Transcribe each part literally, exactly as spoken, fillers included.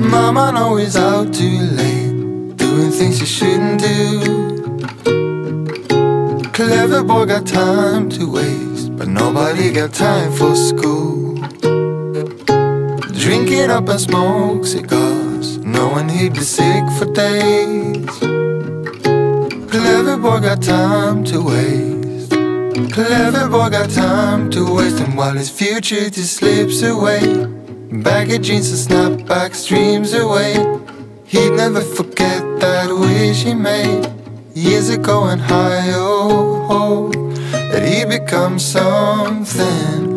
Mama always out too late, doing things you shouldn't do. Clever boy got time to waste, but nobody got time for school. Drinking up and smoke cigars, knowing he'd be sick for days. Clever boy got time to waste. Clever boy got time to waste, and while his future just slips away, baggy jeans and snapback streams away, he'd never forget that wish he made years ago and high oh, oh, that he'd become something.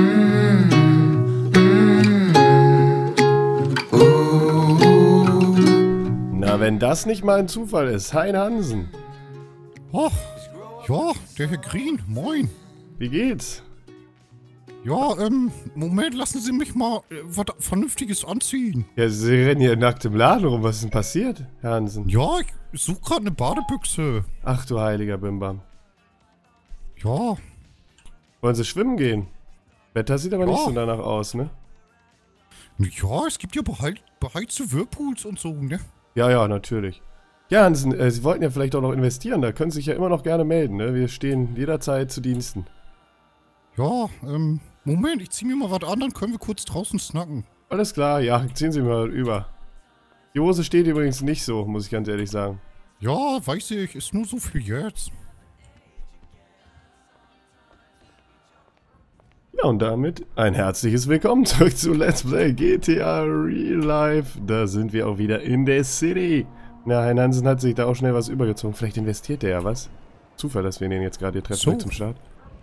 Na, wenn das nicht mal ein Zufall ist. Hein Hansen. Ach, ja, der Herr Green, moin. Wie geht's? Ja, ähm, Moment, lassen Sie mich mal äh, was Vernünftiges anziehen. Ja, Sie rennen hier nackt im Laden rum. Was ist denn passiert, Herr Hansen? Ja, ich suche gerade eine Badebüchse. Ach du heiliger Bimbam. Ja. Wollen Sie schwimmen gehen? Wetter sieht aber ja. nicht so danach aus, ne? Ja, es gibt ja beheiz beheizte Whirlpools und so, ne? Ja, ja, natürlich. Ja, Hansen, äh, Sie wollten ja vielleicht auch noch investieren. Da können Sie sich ja immer noch gerne melden, ne? Wir stehen jederzeit zu Diensten. Ja, ähm, Moment, ich zieh mir mal was an, dann können wir kurz draußen snacken. Alles klar, ja, ziehen Sie mal über. Die Hose steht übrigens nicht so, muss ich ganz ehrlich sagen. Ja, weiß ich, ist nur so für jetzt. Ja, und damit ein herzliches Willkommen zurück zu Let's Play G T A Real Life. Da sind wir auch wieder in der City. Na, Hein Hansen hat sich da auch schnell was übergezogen. Vielleicht investiert er ja was. Zufall, dass wir ihn jetzt gerade hier treffen so. zum Start.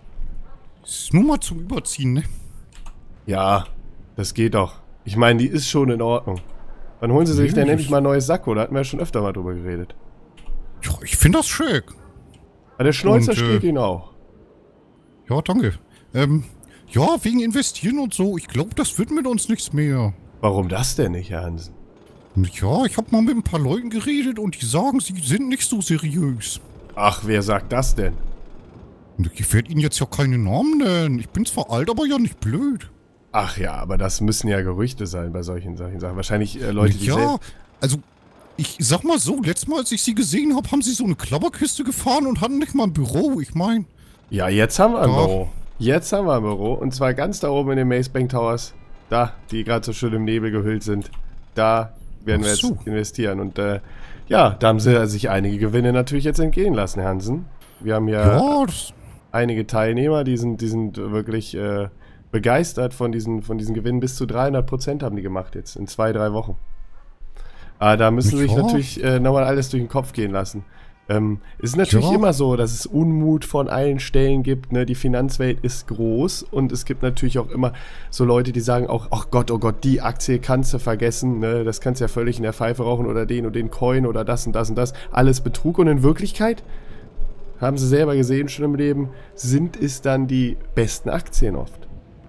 Ist nur mal zum Überziehen, ne? Ja, das geht doch. Ich meine, die ist schon in Ordnung. Wann holen Sie sich ja, denn endlich mal ein neues Sakko? Da hatten wir ja schon öfter mal drüber geredet. Ja, ich finde das schick. Ja, der Schnäuzer Und, äh, steht Ihnen auch. Ja, danke. Ähm, ja, wegen Investieren und so. Ich glaube, das wird mit uns nichts mehr. Warum das denn nicht, Herr Hansen? Ja, ich habe mal mit ein paar Leuten geredet und die sagen, sie sind nicht so seriös. Ach, wer sagt das denn? Ich werde Ihnen jetzt ja keine Namen nennen. Ich bin zwar alt, aber ja nicht blöd. Ach ja, aber das müssen ja Gerüchte sein bei solchen, solchen Sachen. Wahrscheinlich äh, Leute, die Ja, also, ich sag mal so, letztes Mal, als ich Sie gesehen habe, haben Sie so eine Klapperkiste gefahren und hatten nicht mal ein Büro. Ich meine... Ja, jetzt haben wir ein Ja. Büro. Jetzt haben wir ein Büro. Und zwar ganz da oben in den Maze Bank Towers. Da, die gerade so schön im Nebel gehüllt sind. Da werden wir Ach so. jetzt investieren. Und äh, ja, da haben sie sich einige Gewinne natürlich jetzt entgehen lassen, Herr Hansen. Wir haben ja, Ja, das, einige Teilnehmer, die sind, die sind wirklich äh, begeistert von diesen, von diesen Gewinnen. Bis zu dreihundert Prozent haben die gemacht jetzt in zwei, drei Wochen. Aber da müssen sie sich Ja. natürlich äh, nochmal alles durch den Kopf gehen lassen. Ähm, es ist natürlich Ja. immer so, dass es Unmut von allen Stellen gibt, ne? Die Finanzwelt ist groß und es gibt natürlich auch immer so Leute, die sagen auch, ach Gott, oh Gott, die Aktie kannst du vergessen, ne? Das kannst du ja völlig in der Pfeife rauchen oder den und den Coin oder das und das und das. Alles Betrug und in Wirklichkeit, haben sie selber gesehen schon im Leben, sind es dann die besten Aktien oft.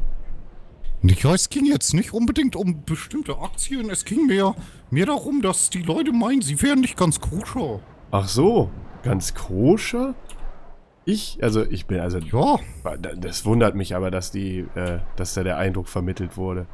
ja, es ging jetzt nicht unbedingt um bestimmte Aktien. Es ging mehr, mehr darum, dass die Leute meinen, sie wären nicht ganz koscher. Ach so, ganz koscher? Ich, also ich bin, also Ja, das wundert mich aber, dass die, äh, dass da der Eindruck vermittelt wurde.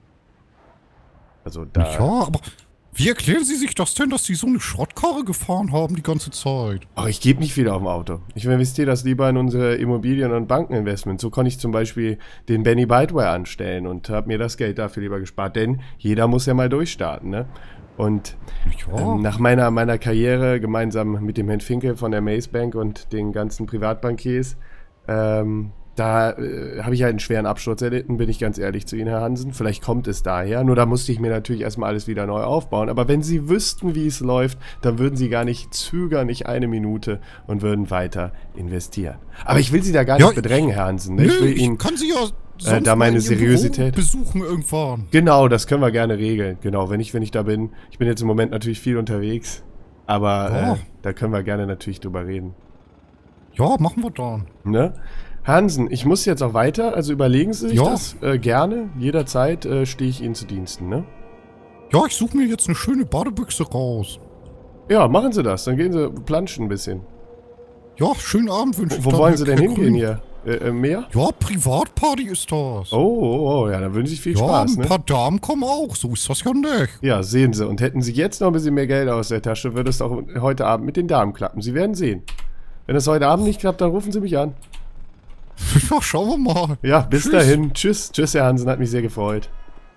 Also da... ja, aber wie erklären Sie sich das denn, dass Sie so eine Schrottkarre gefahren haben die ganze Zeit? Ach, ich gebe nicht viel auf dem Auto. Ich investiere das lieber in unsere Immobilien- und Bankeninvestments. So konnte ich zum Beispiel den Benny Bideware anstellen und habe mir das Geld dafür lieber gespart. Denn jeder muss ja mal durchstarten, ne? Und Ja, ähm, nach meiner, meiner Karriere gemeinsam mit dem Herrn Finkel von der Maze Bank und den ganzen Privatbankiers, ähm, da äh, habe ich halt einen schweren Absturz erlitten, bin ich ganz ehrlich zu Ihnen, Herr Hansen. Vielleicht kommt es daher. Nur da musste ich mir natürlich erstmal alles wieder neu aufbauen. Aber wenn Sie wüssten, wie es läuft, dann würden Sie gar nicht zögern, nicht eine Minute und würden weiter investieren. Aber ich will Sie da gar Ja, nicht bedrängen, Herr Hansen. Ne? nö, Ich will ich Ihnen kann Sie ja sonst da meine mal in Ihrem Seriosität- Büro besuchen irgendwann. Genau, das können wir gerne regeln. Genau, wenn ich, wenn ich da bin. Ich bin jetzt im Moment natürlich viel unterwegs. Aber Ja. äh, da können wir gerne natürlich drüber reden. Ja, machen wir dann. Ne? Hansen, ich muss jetzt auch weiter, also überlegen Sie sich Ja. das äh, gerne. Jederzeit äh, stehe ich Ihnen zu Diensten, ne? Ja, ich suche mir jetzt eine schöne Badebüchse raus. Ja, machen Sie das. Dann gehen Sie planschen ein bisschen. Ja, schönen Abend wünsche ich Wo, wo dann, wollen Herr- Sie denn Herr hingehen Grün. hier? äh, mehr? Ja, Privatparty ist das. Oh, oh, oh, ja, dann wünschen Sie viel ja, Spaß, ein ne? paar Damen kommen auch, so ist das ja nicht. Ja, sehen Sie. Und hätten Sie jetzt noch ein bisschen mehr Geld aus der Tasche, würde es auch heute Abend mit den Damen klappen. Sie werden sehen. Wenn es heute Abend nicht klappt, dann rufen Sie mich an. Ja, schauen wir mal. Ja, bis Tschüss. dahin. Tschüss. Tschüss, Herr Hansen, hat mich sehr gefreut.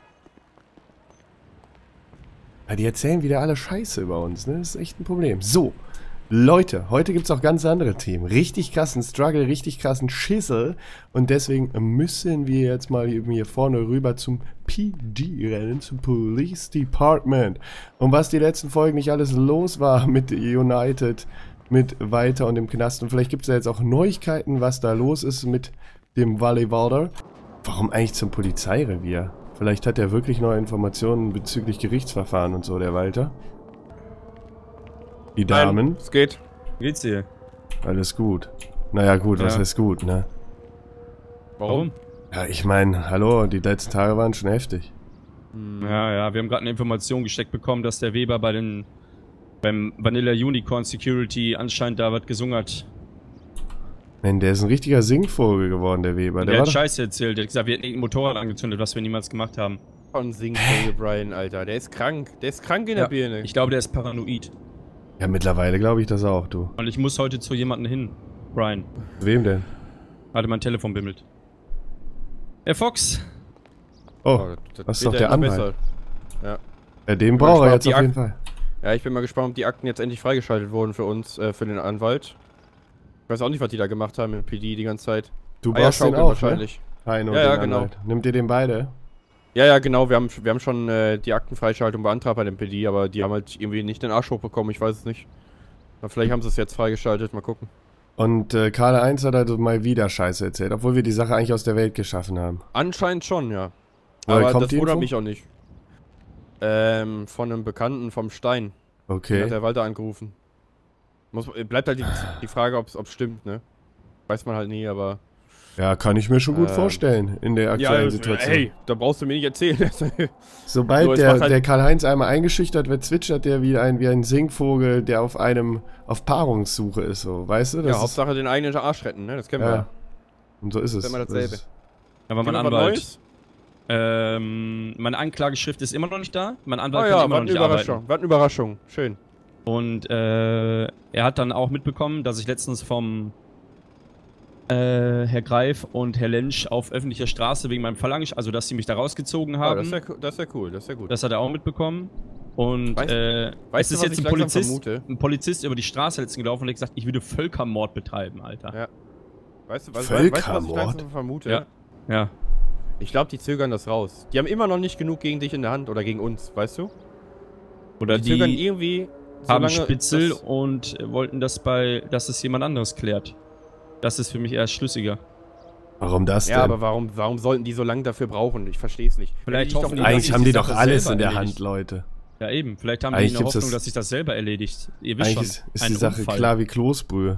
Ja, die erzählen wieder alle Scheiße über uns, ne? Das ist echt ein Problem. So, Leute, heute gibt es auch ganz andere Themen. Richtig krassen Struggle, richtig krassen Schissel. Und deswegen müssen wir jetzt mal hier vorne rüber zum P D rennen, zum Police Department. Und was die letzten Folgen nicht alles los war mit United, mit Walter und dem Knast. Und vielleicht gibt es ja jetzt auch Neuigkeiten, was da los ist mit dem Wally Walder. Warum eigentlich zum Polizeirevier? Vielleicht hat er wirklich neue Informationen bezüglich Gerichtsverfahren und so, der Walter. Die Damen. Nein, es geht. Wie geht's dir? Alles gut. Naja gut, Ja. was heißt gut, ne? Warum? Ja, ich meine, hallo, die letzten Tage waren schon heftig. Ja, ja, wir haben gerade eine Information gesteckt bekommen, dass der Weber bei den beim Vanilla Unicorn Security anscheinend da was gesungen hat. Mann, der ist ein richtiger Singvogel geworden, der Weber. Der, Der der war hat doch, Scheiße erzählt, der hat gesagt, wir hätten irgendein Motorrad angezündet, was wir niemals gemacht haben. Von Singvogel Brian, Alter. Der ist krank. Der ist krank in der Birne. Ich glaube, der ist paranoid. ja, mittlerweile glaube ich das auch, du. Und ich muss heute zu jemandem hin. Brian. Wem denn? Hatte mein Telefon bimmelt. Herr Fox! Oh, das ist doch der Anwalt. besser. Ja, den mal braucht er gespannt, jetzt ob auf die jeden Fall. Ja, ich bin mal gespannt, ob die Akten jetzt endlich freigeschaltet wurden für uns, äh, für den Anwalt. Ich weiß auch nicht, was die da gemacht haben im P D die ganze Zeit. Du brauchst den Eierschaukel auch, wahrscheinlich. ne? Heino, Ja, ja, den genau. Anwalt. Nimmt ihr den beide? Ja, ja, genau. Wir haben, wir haben schon äh, die Aktenfreischaltung beantragt bei dem P D, aber die haben halt irgendwie nicht den Arsch hochbekommen. Ich weiß es nicht. Aber vielleicht haben sie es jetzt freigeschaltet. Mal gucken. Und äh, Karl eins hat also mal wieder Scheiße erzählt, obwohl wir die Sache eigentlich aus der Welt geschaffen haben. Anscheinend schon, ja. Woher Aber kommt das die wundert Info? mich auch nicht. Ähm, von einem Bekannten vom Stein. Den Okay. hat der Walter angerufen. Muss, bleibt halt die, die Frage, ob es stimmt, ne? Weiß man halt nie, aber... Ja, kann ich mir schon gut Ähm, vorstellen in der aktuellen ja, Situation. hey, da brauchst du mir nicht erzählen. Sobald So, es der, macht halt- der Karl-Heinz einmal eingeschüchtert wird, zwitschert der wie ein, wie ein Singvogel, der auf einem, auf Paarungssuche ist, so, weißt du? Das ja, ist, Hauptsache den eigenen Arsch retten, ne? Das kennen wir ja. ja. Und so ist es. ist immer Das dasselbe. ist- Aber mein Gibt noch was Anwalt. Neues? Ähm, meine Anklageschrift ist immer noch nicht da. Mein Anwalt Oh kann ja, immer war noch eine nicht Überraschung. arbeiten. War eine Überraschung. Schön. Und äh, er hat dann auch mitbekommen, dass ich letztens vom äh, Herr Greif und Herr Lensch auf öffentlicher Straße wegen meinem Fall angesch... Also, dass sie mich da rausgezogen Ah, haben. das ist ja, co- das ist ja cool, das ist ja gut. Das hat er auch mitbekommen. Und Weißt- äh, weißt es du, ist was jetzt ich ein langsam Polizist, vermute? ein Polizist über die Straße letztens gelaufen und hat gesagt, ich würde Völkermord betreiben, Alter. Ja. Weißt du, was, weißt du, was ich Völkermord? langsam vermute? Ja. Ja. Ich glaube, die zögern das raus. Die haben immer noch nicht genug gegen dich in der Hand oder gegen uns, weißt du? Oder Die zögern die irgendwie... haben solange Spitzel das- und wollten das bei, dass es jemand anderes klärt. Das ist für mich erst schlüssiger. Warum das Ja, denn? aber warum, warum sollten die so lange dafür brauchen? Ich verstehe es nicht. Vielleicht Wenn die hoffen doch die, eh- dass Eigentlich ich haben die die doch Sache alles selber in der erledigt. Hand, Leute. Ja eben, vielleicht haben Eigentlich die eine gibt's Hoffnung, das- dass sich das selber erledigt. Ihr wisst Eigentlich schon, ist, ist ein die Sache Unfall. klar wie Kloßbrühe.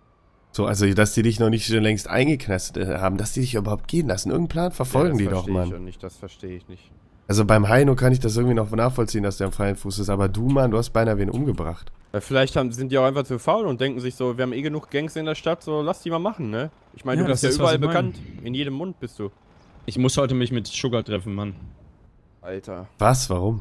So, also, dass die dich noch nicht schon längst eingeknastet haben, dass die dich überhaupt gehen lassen. Irgendeinen Plan verfolgen Ja, die das doch, verstehe ich Mann. auch nicht, das verstehe ich nicht. Also beim Heino kann ich das irgendwie noch nachvollziehen, dass der am freien Fuß ist, aber du, Mann, du hast beinahe wen umgebracht. Weil vielleicht haben, sind die auch einfach zu faul und denken sich so, wir haben eh genug Gangs in der Stadt, so lass die mal machen, ne? Ich meine, Ja, du bist das ja ist, was überall ich mein. bekannt. In jedem Mund bist du. Ich muss heute mich mit Sugar treffen, Mann. Alter. Was? Warum?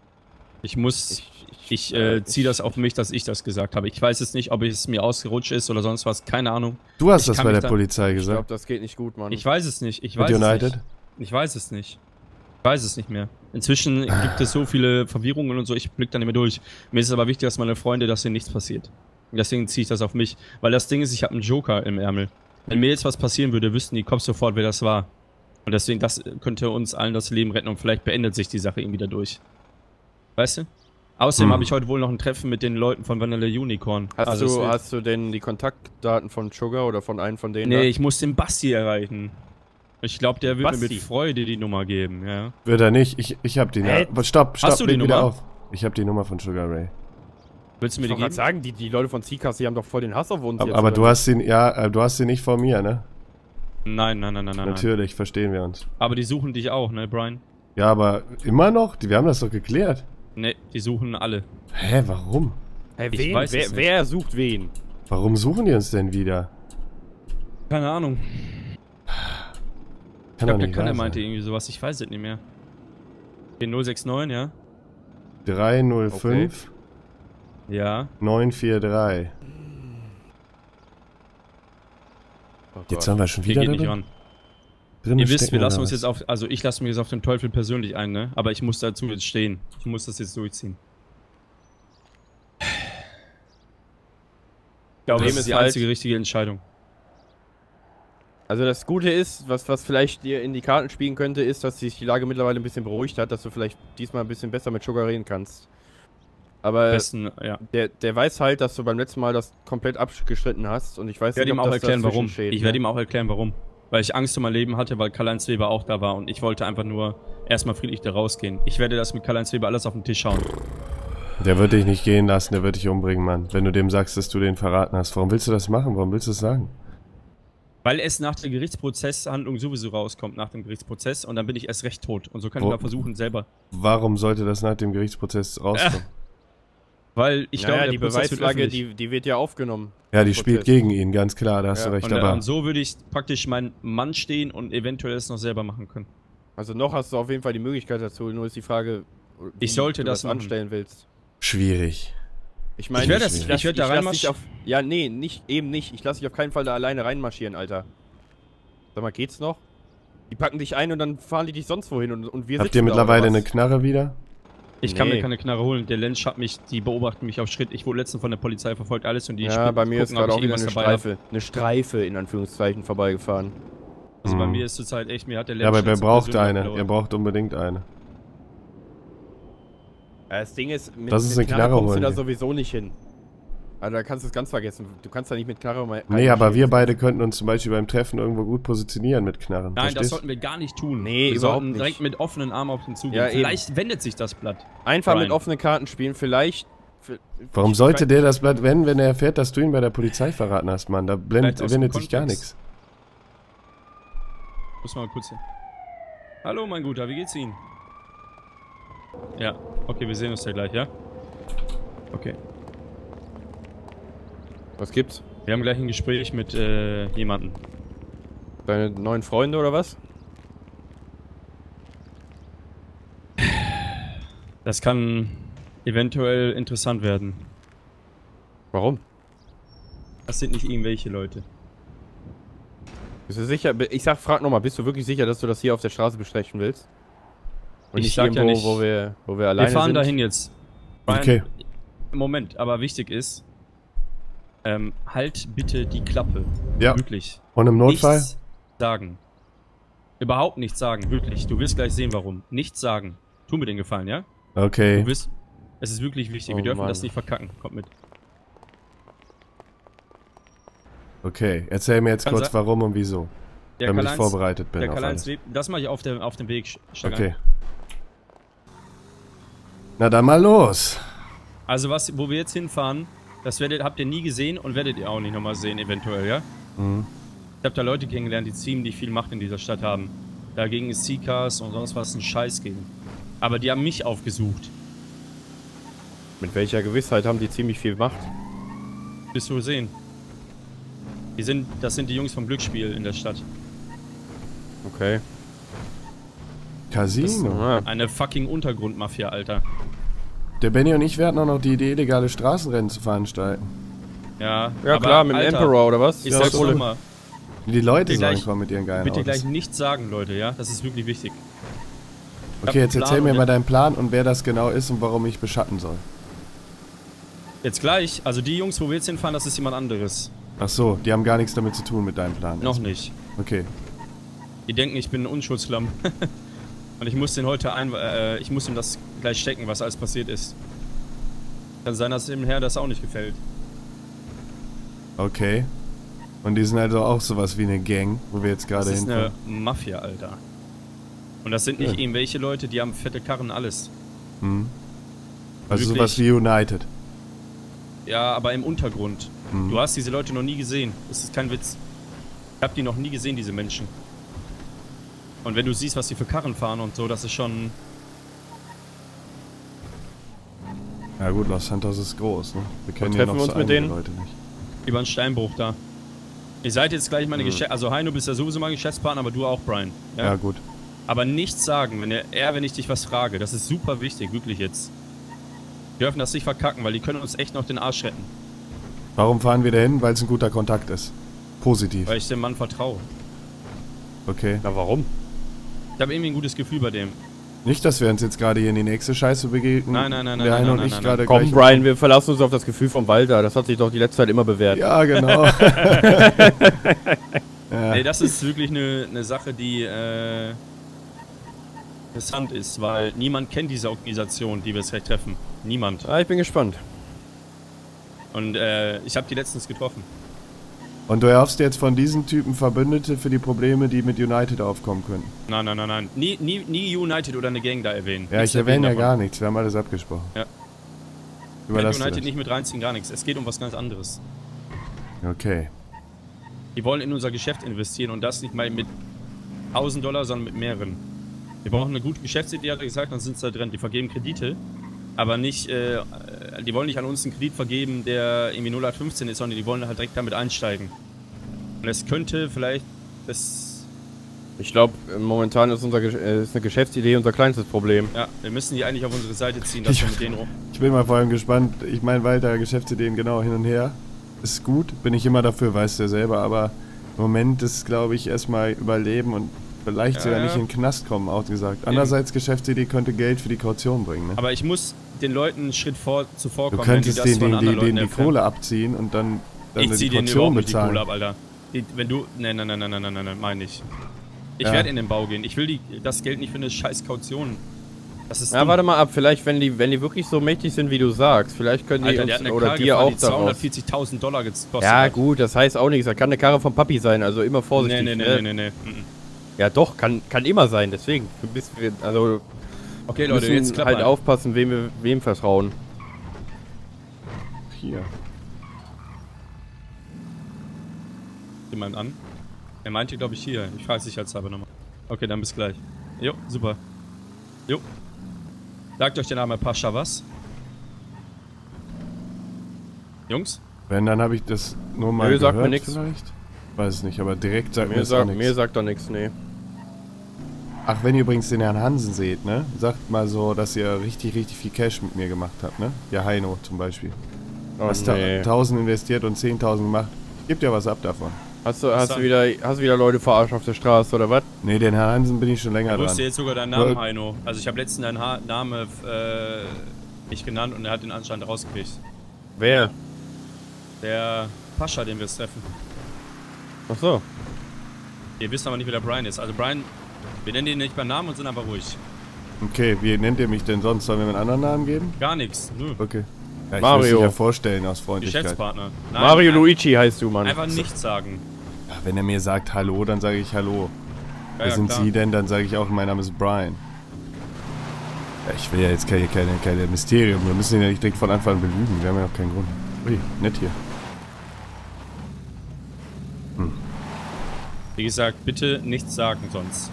Ich muss, Ich, ich äh, ziehe das auf mich, dass ich das gesagt habe. Ich weiß jetzt nicht, ob es mir ausgerutscht ist oder sonst was, keine Ahnung. Du hast Ich das kann bei mich der da- Polizei Ich glaube, gesagt. das geht nicht gut, Mann. Ich weiß es nicht, ich Mit weiß es United? nicht. Ich weiß es nicht. Ich weiß es nicht mehr. Inzwischen gibt es so viele Verwirrungen und so, ich blick da nicht mehr durch. Mir ist es aber wichtig, dass meine Freunde, dass hier nichts passiert. Und deswegen ziehe ich das auf mich. Weil das Ding ist, ich habe einen Joker im Ärmel. Wenn mir jetzt was passieren würde, wüssten die Cops sofort, wer das war. Und deswegen, das könnte uns allen das Leben retten und vielleicht beendet sich die Sache irgendwie dadurch. Weißt du? Außerdem Hm. habe ich heute wohl noch ein Treffen mit den Leuten von Vanilla Unicorn. hast, Also es du, wird- hast du denn die Kontaktdaten von Sugar oder von einem von denen? Nee, da? ich muss den Basti erreichen. Ich glaube, der wird mir Basti? mit Freude die Nummer geben, ja. Wird er nicht. Ich, ich hab die. Hä? Ja. Aber stopp, stopp, Hast du die leg wieder Nummer? auf. Ich hab die Nummer von Sugar Ray. Willst du mir Ich die wollte gerade geben? sagen, die, die Leute von C-Cast, die haben doch voll den Hass auf uns Aber, jetzt. aber oder du nicht? hast sie, ja, äh, du hast sie nicht vor mir, ne? Nein, nein, nein, nein, nein. Natürlich, verstehen wir uns. Aber die suchen dich auch, ne, Brian? Ja, aber immer noch? Die- Wir haben das doch geklärt. Ne, die suchen alle. Hä, warum? Hä, Ich wen? weiß es wer, nicht. wer sucht wen? Warum suchen die uns denn wieder? Keine Ahnung. Ich glaube, der Kalle meinte irgendwie sowas, ich weiß es nicht mehr. Okay, null sechs neun, ja? drei null fünf Okay. Ja. neun vier drei. Oh Jetzt Gott. haben wir schon Hier wieder geht nicht drin. ran. Drin Ihr wisst, stecken wir oder lassen uns was? jetzt auf, also ich lasse mich jetzt auf den Teufel persönlich ein, ne? Aber ich muss dazu jetzt stehen. Ich muss das jetzt durchziehen. Ich glaube, das Problem ist die ist halt- einzige richtige Entscheidung. Also das Gute ist, was, was vielleicht dir in die Karten spielen könnte, ist, dass sich die Lage mittlerweile ein bisschen beruhigt hat, dass du vielleicht diesmal ein bisschen besser mit Sugar reden kannst. Aber Am besten, ja. der, der weiß halt, dass du beim letzten Mal das komplett abgestritten hast und ich weiß Ich werde ihm ob auch das erklären, dazwischen warum. steht, Ich ne? werde ihm auch erklären, warum. Weil ich Angst um mein Leben hatte, weil Karl-Heinz Weber auch da war und ich wollte einfach nur erstmal friedlich da rausgehen. Ich werde das mit Karl-Heinz Weber alles auf den Tisch hauen. Der wird dich nicht gehen lassen, der wird dich umbringen, Mann. Wenn du dem sagst, dass du den verraten hast. Warum willst du das machen? Warum willst du das sagen? Weil es nach der Gerichtsprozesshandlung sowieso rauskommt, nach dem Gerichtsprozess und dann bin ich erst recht tot. Und so kann Wo- ich mal versuchen, selber. Warum sollte das nach dem Gerichtsprozess rauskommen? Weil ich Naja, glaube, die der Prozess wird Beweislage, öffentlich. die, die wird ja aufgenommen. Ja, die Prozess. spielt gegen ihn, ganz klar, da hast Ja, du recht. Und, äh, Aber und so würde ich praktisch meinen Mann stehen und eventuell es noch selber machen können. Also noch hast du auf jeden Fall die Möglichkeit dazu, nur ist die Frage, wie Ich sollte du das machen. anstellen willst. schwierig. Ich meine, Ich werd das- ich, ich lass- werd da ich lass reinmarsch- dich auf. Ja, nee, nicht, eben nicht. Ich lasse dich auf keinen Fall da alleine reinmarschieren, Alter. Sag mal, geht's noch? Die packen dich ein und dann fahren die dich sonst wohin und, und wir Habt sitzen ihr da, mittlerweile oder eine was? Knarre wieder? Ich kann Nee. mir keine Knarre holen. Der Lensch hat mich, die beobachten mich auf Schritt. Ich wurde letztens von der Polizei verfolgt, alles und die Ja, spielen- bei mir ist gucken, ob gerade ich auch wieder eine irgendwas dabei hab. Streife. Eine Streife in Anführungszeichen vorbeigefahren. Also bei Mhm. mir ist zurzeit echt, mir hat der Lensch Ja, aber wer letzte braucht persönlich eine? abgelaufen. Ihr braucht unbedingt eine. Ja, das Ding ist, mit, Das ist mit eine Knarre kommst du holen da hier. sowieso nicht hin. Also da kannst du es ganz vergessen. Du kannst da nicht mit Knarre mal. Nee, aber wir reinmarschieren. beide könnten uns zum Beispiel beim Treffen irgendwo gut positionieren mit Knarren. Nein, das Verstehst? sollten wir gar nicht tun. Nee, wir überhaupt sollten nicht. direkt mit offenen Armen auf den zugehen. Ja, eben. Vielleicht wendet sich das Blatt. Einfach Brian. mit offenen Karten spielen, vielleicht. für- Warum ich- sollte der das Blatt wenden, wenn er erfährt, dass du ihn bei der Polizei verraten hast, Mann? Da blendet, Vielleicht aus dem wendet sich gar Kontext. nichts. Muss mal kurz hier. Hallo, mein Guter, wie geht's Ihnen? Ja, okay, wir sehen uns ja gleich, ja? Okay. Was gibt's? Wir haben gleich ein Gespräch mit äh, jemandem. Deine neuen Freunde oder was? Das kann eventuell interessant werden. Warum? Das sind nicht irgendwelche Leute. Bist du sicher? Ich sag, frag nochmal, bist du wirklich sicher, dass du das hier auf der Straße besprechen willst? Und Ich nicht sag ja irgendwo, nicht- wo wir, wo wir alleine Wir fahren sind? dahin jetzt. Brian, Okay. Moment, aber wichtig ist, ähm, halt bitte die Klappe. Ja. Wirklich. Und im Notfall? Nichts sagen. Überhaupt nichts sagen, wirklich. Du wirst gleich sehen, warum. Nichts sagen. Tu mir den Gefallen, ja? Okay. Du wirst. Es ist wirklich wichtig. Oh Wir dürfen Mann. das nicht verkacken. Kommt mit. Okay. Erzähl mir jetzt Kann kurz sein- warum und wieso. Der damit ich Karl-Heinz- vorbereitet bin Der auf Karl-Heinz alles. lebt. Das mache ich auf dem, auf dem Weg. Steig Okay. ein. Na dann mal los. Also, was, wo wir jetzt hinfahren, das werdet, habt ihr nie gesehen und werdet ihr auch nicht nochmal sehen, eventuell, ja? Mhm. Ich habe da Leute kennengelernt, die ziemlich viel Macht in dieser Stadt haben. Dagegen ist C-Cars und sonst was ein Scheiß gegen. Aber die haben mich aufgesucht. Mit welcher Gewissheit haben die ziemlich viel Macht? Wirst du sehen. Die sind, das sind die Jungs vom Glücksspiel in der Stadt. Okay. Casino. Ah, Eine fucking Untergrundmafia, Alter. Der Benny und ich, wir hatten auch noch die Idee, illegale Straßenrennen zu veranstalten. Ja, ja aber, klar, mit dem Alter, Emperor oder was? Ich Ja, sag's Kohle. nochmal. Die Leute Bitte sollen gleich- kommen mit ihren geilen Bitte Autos. gleich nichts sagen, Leute, ja? Das ist wirklich wichtig. Okay, jetzt Plan erzähl mir und- mal deinen Plan und wer das genau ist und warum ich beschatten soll. Jetzt gleich, also die Jungs, wo wir jetzt hinfahren, das ist jemand anderes. Ach so, die haben gar nichts damit zu tun mit deinem Plan. Noch nicht. Okay. Die denken, ich bin ein Unschuldslamm. Und ich muss den heute ein, äh, ich muss ihm das gleich stecken, was alles passiert ist. Kann sein, dass dem Herr das auch nicht gefällt. Okay. Und die sind also auch sowas wie eine Gang, wo wir jetzt Das gerade ist eine hinfahren. Mafia, Alter. Und das sind nicht Ja. irgendwelche Leute, die haben fette Karren, alles. Hm. Also Wirklich? sowas wie United. Ja, aber im Untergrund. Hm. Du hast diese Leute noch nie gesehen. Das ist kein Witz. Ich hab die noch nie gesehen, diese Menschen. Und wenn du siehst, was die für Karren fahren und so, das ist schon... Ja gut, Los Santos ist groß, ne? Wir kennen Und hier treffen noch wir so uns mit einige denen? Leute nicht. Über einen Steinbruch da. Ihr seid jetzt gleich meine hm. Geschäftspartner. Also Heino, bist ja sowieso mein Geschäftspartner, aber du auch, Brian. Ja, ja gut. Aber nichts sagen, wenn er, eher wenn ich dich was frage. Das ist super wichtig, wirklich jetzt. Wir dürfen das nicht verkacken, weil die können uns echt noch den Arsch retten. Warum fahren wir da hin? Weil es ein guter Kontakt ist. Positiv. Weil ich dem Mann vertraue. Okay. Na, warum? Ich habe irgendwie ein gutes Gefühl bei dem. Nicht, dass wir uns jetzt gerade hier in die nächste Scheiße begegnen. Nein, nein, nein, nein. Der Heino nein, und ich nein, gerade nein. Komm, Brian, wir verlassen uns auf das Gefühl vom Walter. Das hat sich doch die letzte Zeit immer bewährt. Ja, genau. ja. Nee, das ist wirklich eine, eine Sache, die äh, interessant ist, weil niemand kennt diese Organisation, die wir jetzt gleich treffen. Niemand. Ah, ich bin gespannt. Und äh, ich habe die letztens getroffen. Und du erhoffst jetzt von diesen Typen Verbündete für die Probleme, die mit United aufkommen könnten? Nein, nein, nein, nein. Nie, nie, nie United oder eine Gang da erwähnen. Ja, Nichts ich erwähne ja davon. gar nichts. Wir haben alles abgesprochen. Ja. Überlass United nicht mit reinziehen, gar nichts. Es geht um was ganz anderes. Okay. Die wollen in unser Geschäft investieren und das nicht mal mit tausend Dollar, sondern mit mehreren. Wir brauchen eine gute Geschäftsidee, hat er gesagt, dann sind sie da drin. Die vergeben Kredite, aber nicht, äh, die wollen nicht an uns einen Kredit vergeben, der irgendwie null acht fünfzehn ist, sondern die wollen halt direkt damit einsteigen. Und es könnte vielleicht das... Ich glaube, momentan ist, unser, äh, ist eine Geschäftsidee unser kleinstes Problem. Ja, wir müssen die eigentlich auf unsere Seite ziehen, dass ich, wir mit denen rum... Ich bin mal vor allem gespannt. Ich meine, weiter Geschäftsideen genau hin und her. Ist gut, bin ich immer dafür, weißt du ja selber, aber im Moment ist, glaube ich, erstmal überleben und vielleicht ja, sogar ja. nicht in den Knast kommen, auch gesagt. Andererseits, Geschäftsidee könnte Geld für die Kaution bringen, ne? Aber ich muss den Leuten einen Schritt vor, zuvor Du kommen, wenn die könntest das denen von die, anderen die, Leuten die erfahren. Kohle abziehen und dann, dann Ich die zieh denen Kaution überhaupt nicht die bezahlen. Kohle ab, Alter. Die, wenn du... Nein, nein, nein, nein, nein, nein, nein, nein, meine ich. Ich Ja. werde in den Bau gehen. Ich will die, das Geld nicht für eine scheiß Kaution. Das ist Ja, dumm. warte mal ab. Vielleicht, wenn die, wenn die wirklich so mächtig sind, wie du sagst, vielleicht können die Alter, uns, der hat eine oder Karre dir gefahren, auch die daraus. zweihundertvierzigtausend Dollar gekostet Ja hat. gut, das heißt auch nichts. Das kann eine Karre vom Papi sein, also immer vorsichtig. Nee, nee, ne? nee, nee, nee, nee. Ja doch, kann, kann immer sein, deswegen. Du bist, also Okay, wir Leute, müssen jetzt klappt halt mal. aufpassen, wem wir wem vertrauen. Hier. Jemand an? Er meinte, glaube ich, hier. Ich frage sicherheitshalber nochmal. Okay, dann bis gleich. Jo, super. Jo. Sagt euch der Name Pascha was? Jungs? Wenn, dann habe ich das nur mal Nö, gehört sagt mir nix. vielleicht. Weiß es nicht, aber direkt sagt mir Mir, das auch sagt, nichts. mir sagt doch nichts, nee. Ach, wenn ihr übrigens den Herrn Hansen seht, ne? Sagt mal so, dass ihr richtig, richtig viel Cash mit mir gemacht habt, ne? Ja, Heino zum Beispiel. Oh, Hast nee. tausend investiert und zehntausend gemacht. Gebt ja was ab davon. Hast du, hast dann? du wieder, hast du wieder Leute verarscht auf der Straße oder was? Ne, den Herrn Hansen bin ich schon länger Ich wusste dran. jetzt sogar deinen Namen, Ja. Heino. Also ich habe letztens deinen ha Namen äh, nicht genannt und er hat den anscheinend rausgekriegt. Wer? Der Pascha, den wir jetzt treffen. Ach so. Ihr wisst aber nicht, wer der Brian ist. Also Brian, wir nennen ihn nicht beim Namen und sind einfach ruhig. Okay, wie nennt ihr mich denn sonst? Sollen wir mir einen anderen Namen geben? Gar nichts. Nö. Okay. Ja, ich Mario. muss dich ja vorstellen aus Freundlichkeit. Geschäftspartner. Nein, Mario nein, Luigi heißt du, Mann. Einfach nichts sagen. Ja, wenn er mir sagt Hallo, dann sage ich Hallo. Ja, Wer ja, sind klar. Sie denn? Dann sage ich auch, mein Name ist Brian. Ja, ich will ja jetzt keine, keine, keine Mysterium. Wir müssen ihn ja nicht direkt von Anfang an belügen. Wir haben ja auch keinen Grund. Ui, nett hier. Wie gesagt, bitte nichts sagen sonst.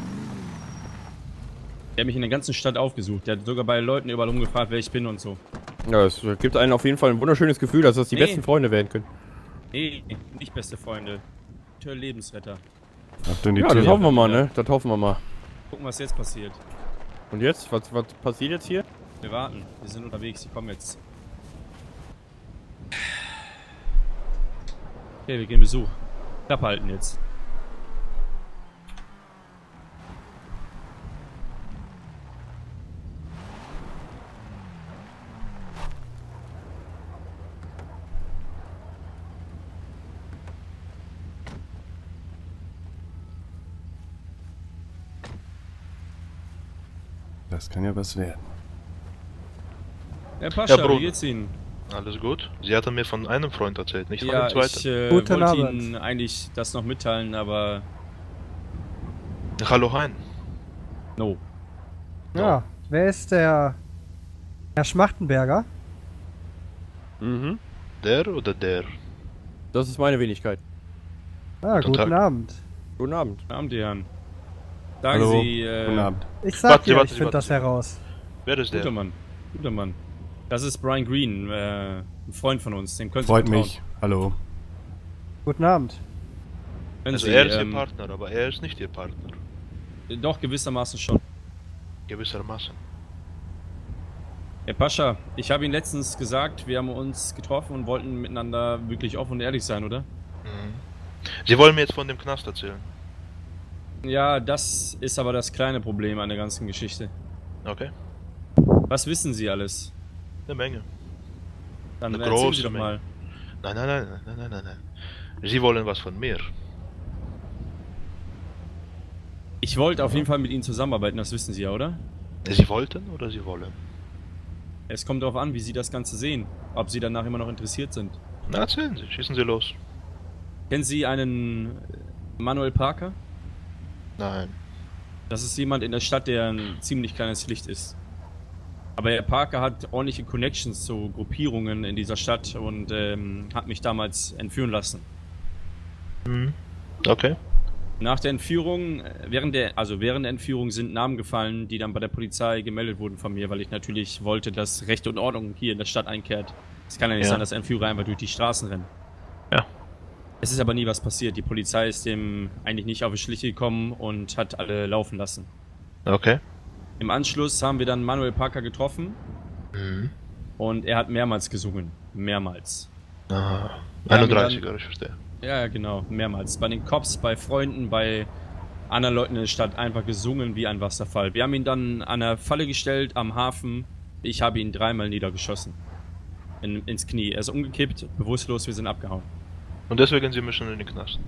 Der hat mich in der ganzen Stadt aufgesucht. Der hat sogar bei Leuten überall umgefragt, wer ich bin und so. Ja, es gibt einen auf jeden Fall ein wunderschönes Gefühl, dass das die Nee. besten Freunde werden können. Nee, nicht beste Freunde. Tür Lebensretter. Achtung, die Ja, Tür. das hoffen wir mal, ne? Das hoffen wir mal. Gucken, was jetzt passiert. Und jetzt? Was, was passiert jetzt hier? Wir warten. Wir sind unterwegs. Die kommen jetzt. Okay, wir gehen Besuch. Klappe halten jetzt. Das kann ja was werden. Herr Pascha, Ja, Bruder. wie geht's Ihnen? Alles gut? Sie hatten mir von einem Freund erzählt, nicht von Ja, dem zweiten. ich äh, Guten wollte Abend. Ihnen eigentlich das noch mitteilen, aber Hallo Hein. no. Ja, wer ist der Herr Schmachtenberger? Mhm. Der oder der? Das ist meine Wenigkeit. Ah, Guten guten Tag. Abend. Guten Abend. Guten Abend, die Herren. Sagen Hallo, Sie, äh, guten Abend. Ich sag Warte, dir, warte, ich finde warte. das heraus. Wer ist der? guter Mann. Guter Mann. Das ist Brian Green, äh, ein Freund von uns. Dem können Sie Freut vertrauen. mich. Hallo. Guten Abend. Wenn Also Sie, er ist ähm, Ihr Partner, aber er ist nicht Ihr Partner. Doch, gewissermaßen schon. Gewissermaßen. Herr Pascha, ich habe Ihnen letztens gesagt, wir haben uns getroffen und wollten miteinander wirklich offen und ehrlich sein, oder? Mhm. Sie wollen mir jetzt von dem Knast erzählen. Ja, das ist aber das kleine Problem an der ganzen Geschichte. Okay. Was wissen Sie alles? Eine Menge. Dann Eine erzählen große Sie doch Menge. mal. Nein, nein, nein, nein, nein, nein, nein. Sie wollen was von mir. Ich wollte auf jeden Fall mit Ihnen zusammenarbeiten, das wissen Sie ja, oder? Sie wollten oder Sie wollen? Es kommt darauf an, wie Sie das Ganze sehen. Ob Sie danach immer noch interessiert sind. Na, erzählen Sie, schießen Sie los. Kennen Sie einen Manuel Parker? Nein. Das ist jemand in der Stadt, der ein ziemlich kleines Licht ist. Aber Herr Parker hat ordentliche Connections zu Gruppierungen in dieser Stadt und ähm, hat mich damals entführen lassen. Mhm. Okay. Nach der Entführung, während der, also während der Entführung sind Namen gefallen, die dann bei der Polizei gemeldet wurden von mir, weil ich natürlich wollte, dass Recht und Ordnung hier in der Stadt einkehrt. Es kann ja nicht Ja. sein, dass Entführer einfach durch die Straßen rennen. Ja. Es ist aber nie was passiert. Die Polizei ist dem eigentlich nicht auf die Schliche gekommen und hat alle laufen lassen. Okay. Im Anschluss haben wir dann Manuel Parker getroffen Mhm. und er hat mehrmals gesungen. Mehrmals. Ah, Wir haben einunddreißiger, ich verstehe. Ja, ja, genau, mehrmals. Bei den Cops, bei Freunden, bei anderen Leuten in der Stadt einfach gesungen wie ein Wasserfall. Wir haben ihn dann an der Falle gestellt am Hafen. Ich habe ihn dreimal niedergeschossen. In, ins Knie. Er ist umgekippt, bewusstlos, wir sind abgehauen. Und deswegen Sie müssen in den Knast.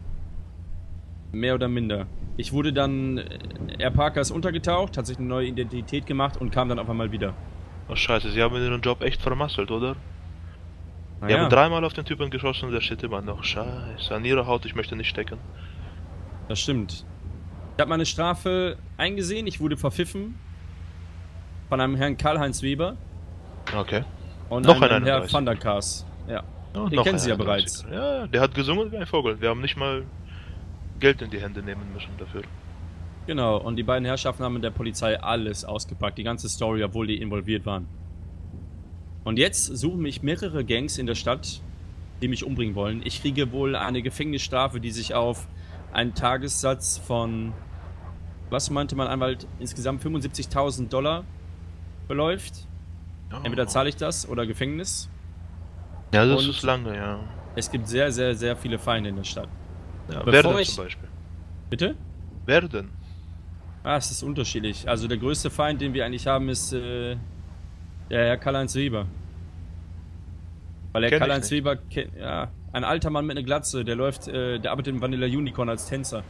Mehr oder minder. Ich wurde dann, Herr Parker ist untergetaucht, hat sich eine neue Identität gemacht und kam dann auf einmal wieder. Oh scheiße, Sie haben Ihren Job echt vermasselt, oder? Sie Naja, haben dreimal auf den Typen geschossen und der steht immer noch. Scheiße, an Ihrer Haut, ich möchte nicht stecken. das stimmt. Ich habe meine Strafe eingesehen, ich wurde verpfiffen von einem Herrn Karl-Heinz Weber Okay. und Noch einem ein Herr einunddreißiger. Van der Kaas. Ja. Ja, Den noch kennen ein Sie ja einunddreißiger. bereits. Ja, der hat gesungen wie ein Vogel. Wir haben nicht mal Geld in die Hände nehmen müssen dafür. Genau, und die beiden Herrschaften haben mit der Polizei alles ausgepackt, die ganze Story, obwohl die involviert waren. Und jetzt suchen mich mehrere Gangs in der Stadt, die mich umbringen wollen. Ich kriege wohl eine Gefängnisstrafe, die sich auf einen Tagessatz von, was meinte mein Anwalt, insgesamt fünfundsiebzigtausend Dollar beläuft. Ja, Entweder zahle ich das oder Gefängnis. ja das und- ist lange, ja. Es gibt sehr, sehr, sehr viele Feinde in der Stadt. ja Bevor werden ich- zum Beispiel. Bitte? Werden. Ah, es ist unterschiedlich. Also der größte Feind, den wir eigentlich haben, ist äh, der Herr Karl-Heinz Weber. Weil der Kenn ich Karl-Heinz nicht. Weber, ke- ja, ein alter Mann mit einer Glatze, der läuft, äh, der arbeitet im Vanilla Unicorn als Tänzer.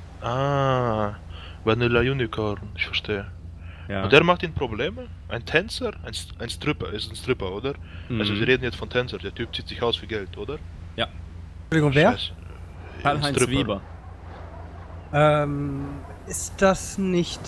Ah, Vanilla Unicorn, ich verstehe. Ja. Und der macht Ihnen Probleme? Ein Tänzer? Ein, St- ein Stripper, ist ein Stripper, oder? Also Mhm. Sie reden jetzt von Tänzer, der Typ zieht sich aus für Geld, oder? Entschuldigung, wer? Scheiße. Ein Karl-Heinz Stripper. Weber. Ähm, ist das nicht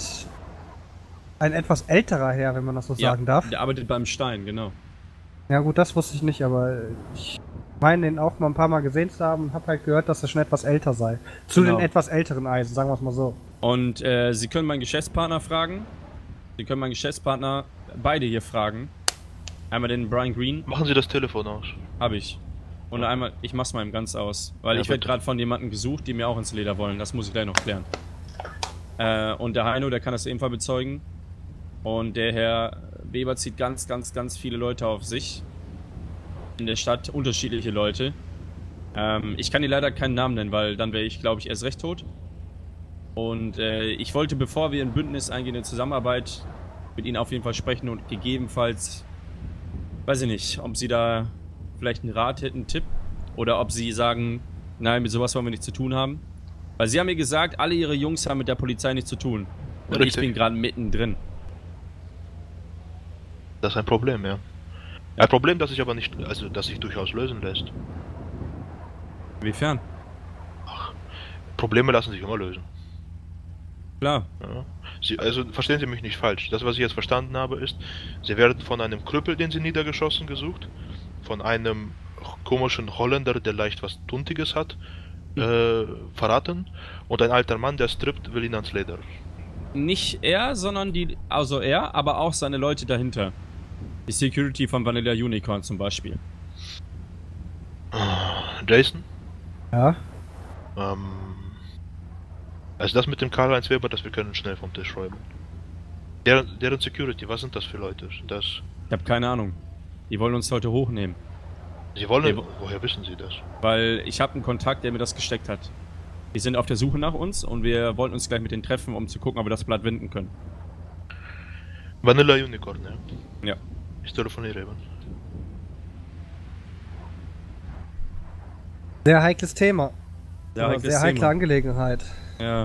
ein etwas älterer Herr, wenn man das so sagen darf? Der arbeitet beim Stein, genau. Ja gut, das wusste ich nicht, aber ich meine den auch mal ein paar Mal gesehen zu haben und habe halt gehört, dass er schon etwas älter sei. Zu Genau. den etwas älteren Eisen, sagen wir es mal so. Und äh, Sie können meinen Geschäftspartner fragen. Sie können meinen Geschäftspartner beide hier fragen. Einmal den Brian Green, Machen Sie das Telefon aus. habe ich. Und einmal, ich mach's mal im ganz aus. Weil Ja, ich werde bitte. gerade von jemandem gesucht, die mir auch ins Leder wollen. Das muss ich gleich noch klären. Äh, und der Heino, der kann das ebenfalls bezeugen. Und der Herr Weber zieht ganz, ganz, ganz viele Leute auf sich. In der Stadt unterschiedliche Leute. Ähm, ich kann dir leider keinen Namen nennen, weil dann wäre ich, glaube ich, erst recht tot. Und äh, ich wollte, bevor wir ein Bündnis eingehen, in Zusammenarbeit mit Ihnen auf jeden Fall sprechen und gegebenenfalls, weiß ich nicht, ob Sie da vielleicht einen Rat hätten, einen Tipp, oder ob Sie sagen, nein, mit sowas wollen wir nichts zu tun haben. Weil Sie haben mir gesagt, alle Ihre Jungs haben mit der Polizei nichts zu tun. Und Richtig. ich bin gerade mittendrin. Das ist ein Problem, ja. Ein Problem, das sich aber nicht, also das sich durchaus lösen lässt. Inwiefern? Probleme lassen sich immer lösen. Klar. Ja. Sie, also verstehen Sie mich nicht falsch. Das, was ich jetzt verstanden habe, ist, Sie werden von einem Krüppel, den Sie niedergeschossen, gesucht, von einem komischen Holländer, der leicht was Tuntiges hat, äh, verraten, und ein alter Mann, der strippt, will ihn ans Leder. Nicht er, sondern die, also er, aber auch seine Leute dahinter. Die Security von Vanilla Unicorn zum Beispiel. Jason? Ja. Ähm, also das mit dem Karl-Heinz Weber, das wir können schnell vom Tisch räumen. Deren, deren Security, was sind das für Leute? Das, Ich habe keine Ahnung. Die wollen uns heute hochnehmen. Sie wollen, Wir- woher wissen Sie das? Weil ich habe einen Kontakt, der mir das gesteckt hat. Die sind auf der Suche nach uns und wir wollten uns gleich mit denen treffen, um zu gucken, ob wir das Blatt wenden können. Vanilla Unicorn, ja. Ja. Ich telefoniere eben. Sehr heikles Thema. Sehr Aber heikles sehr heikle Thema. Angelegenheit. Ja.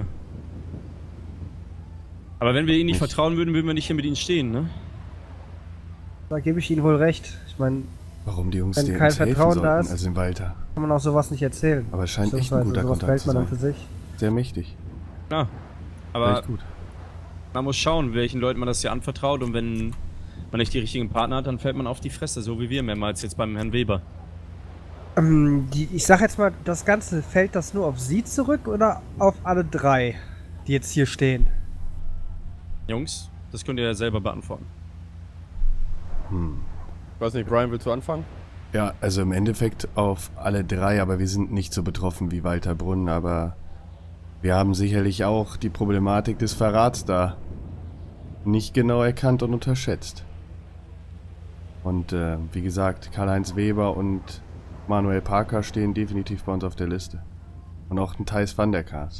Aber wenn wir ihnen nicht vertrauen würden, würden wir nicht hier mit ihnen stehen, ne? Da gebe ich Ihnen wohl recht. Ich meine, Warum die Jungs Wenn dir kein uns helfen Vertrauen sollten, da ist- also den Walter. kann man auch sowas nicht erzählen. Aber es scheint echt ein Beziehungsweise guter sowas Kontakt behält zu man dann sein. für sich. Sehr mächtig. Ja. Aber Echt gut. man muss schauen, welchen Leuten man das hier anvertraut und wenn man nicht die richtigen Partner hat, dann fällt man auf die Fresse, so wie wir mehrmals jetzt beim Herrn Weber. Ähm, die, ich sag jetzt mal, das Ganze, fällt das nur auf Sie zurück oder auf alle drei, die jetzt hier stehen? Jungs, das könnt ihr ja selber beantworten. Hm. Weiß nicht, Brian, willst du anfangen? Ja, also im Endeffekt auf alle drei, aber wir sind nicht so betroffen wie Walter Brunn, aber wir haben sicherlich auch die Problematik des Verrats da nicht genau erkannt und unterschätzt. Und äh, wie gesagt, Karl-Heinz Weber und Manuel Parker stehen definitiv bei uns auf der Liste. Und auch ein Thijs van der Kaas.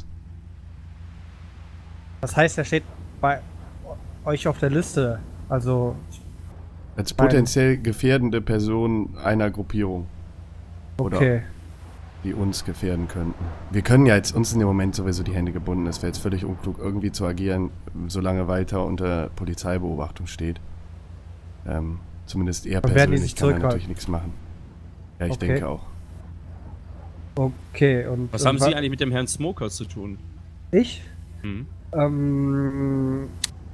Das heißt, er steht bei euch auf der Liste. Also, Als potenziell gefährdende Person einer Gruppierung. Oder okay. die uns gefährden könnten. Wir können ja jetzt, uns in dem Moment sowieso die Hände gebunden. Es wäre jetzt völlig unklug, irgendwie zu agieren, solange Walter unter Polizeibeobachtung steht. Ähm, zumindest er Und werden die persönlich sich kann er zurückhalten? natürlich nichts machen. Ja, ich Okay. denke auch. Okay, und. Was und haben wa- Sie eigentlich mit dem Herrn Smoker zu tun? Ich? Hm? Ähm.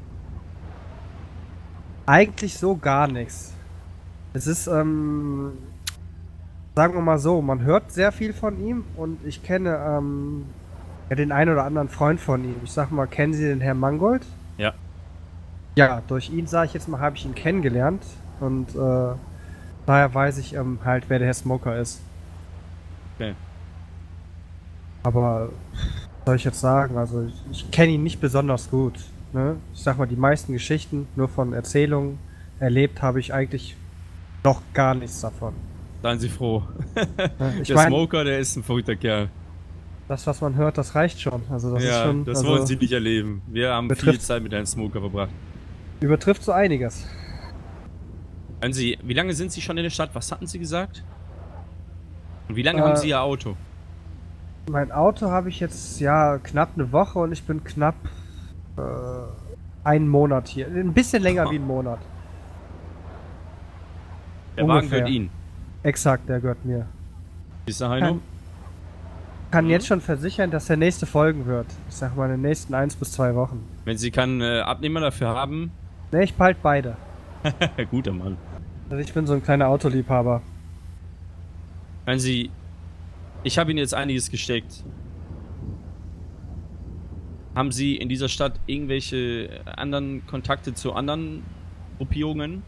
Eigentlich so gar nichts. Es ist, ähm. Sagen wir mal so, man hört sehr viel von ihm und ich kenne, ähm. Ja, den einen oder anderen Freund von ihm. Ich sag mal, kennen Sie den Herrn Mangold? Ja. Ja, durch ihn, sage ich jetzt mal, habe ich ihn kennengelernt und äh, daher weiß ich ähm, halt, wer der Herr Smoker ist. Okay. Aber was soll ich jetzt sagen? Also ich, ich kenne ihn nicht besonders gut. Ne? Ich sag mal, die meisten Geschichten nur von Erzählungen erlebt habe ich eigentlich noch gar nichts davon. Seien Sie froh. Ne? Ich der meine, Smoker, der ist ein verrückter Kerl. das, was man hört, das reicht schon. Also das ja, ist schon. das also, wollen Sie nicht erleben. Wir haben viel betrifft- Zeit mit Herrn Smoker verbracht. Übertrifft so einiges. Hören Sie, wie lange sind Sie schon in der Stadt? Was hatten Sie gesagt? Und wie lange Äh, haben Sie Ihr Auto? Mein Auto habe ich jetzt ja knapp eine Woche und ich bin knapp äh, einen Monat hier. Ein bisschen länger wie einen Monat. Der Wagen ungefähr. gehört Ihnen. Exakt, der gehört mir. Ist der Heino? Kann, kann Mhm. jetzt schon versichern, dass der nächste folgen wird. Ich sag mal in den nächsten eins bis zwei Wochen. Wenn Sie keinen äh, Abnehmer dafür haben. Ne, ich behalte beide. Guter Mann. Also ich bin so ein kleiner Autoliebhaber. Hören Sie, ich habe Ihnen jetzt einiges gesteckt. Haben Sie in dieser Stadt irgendwelche anderen Kontakte zu anderen Gruppierungen?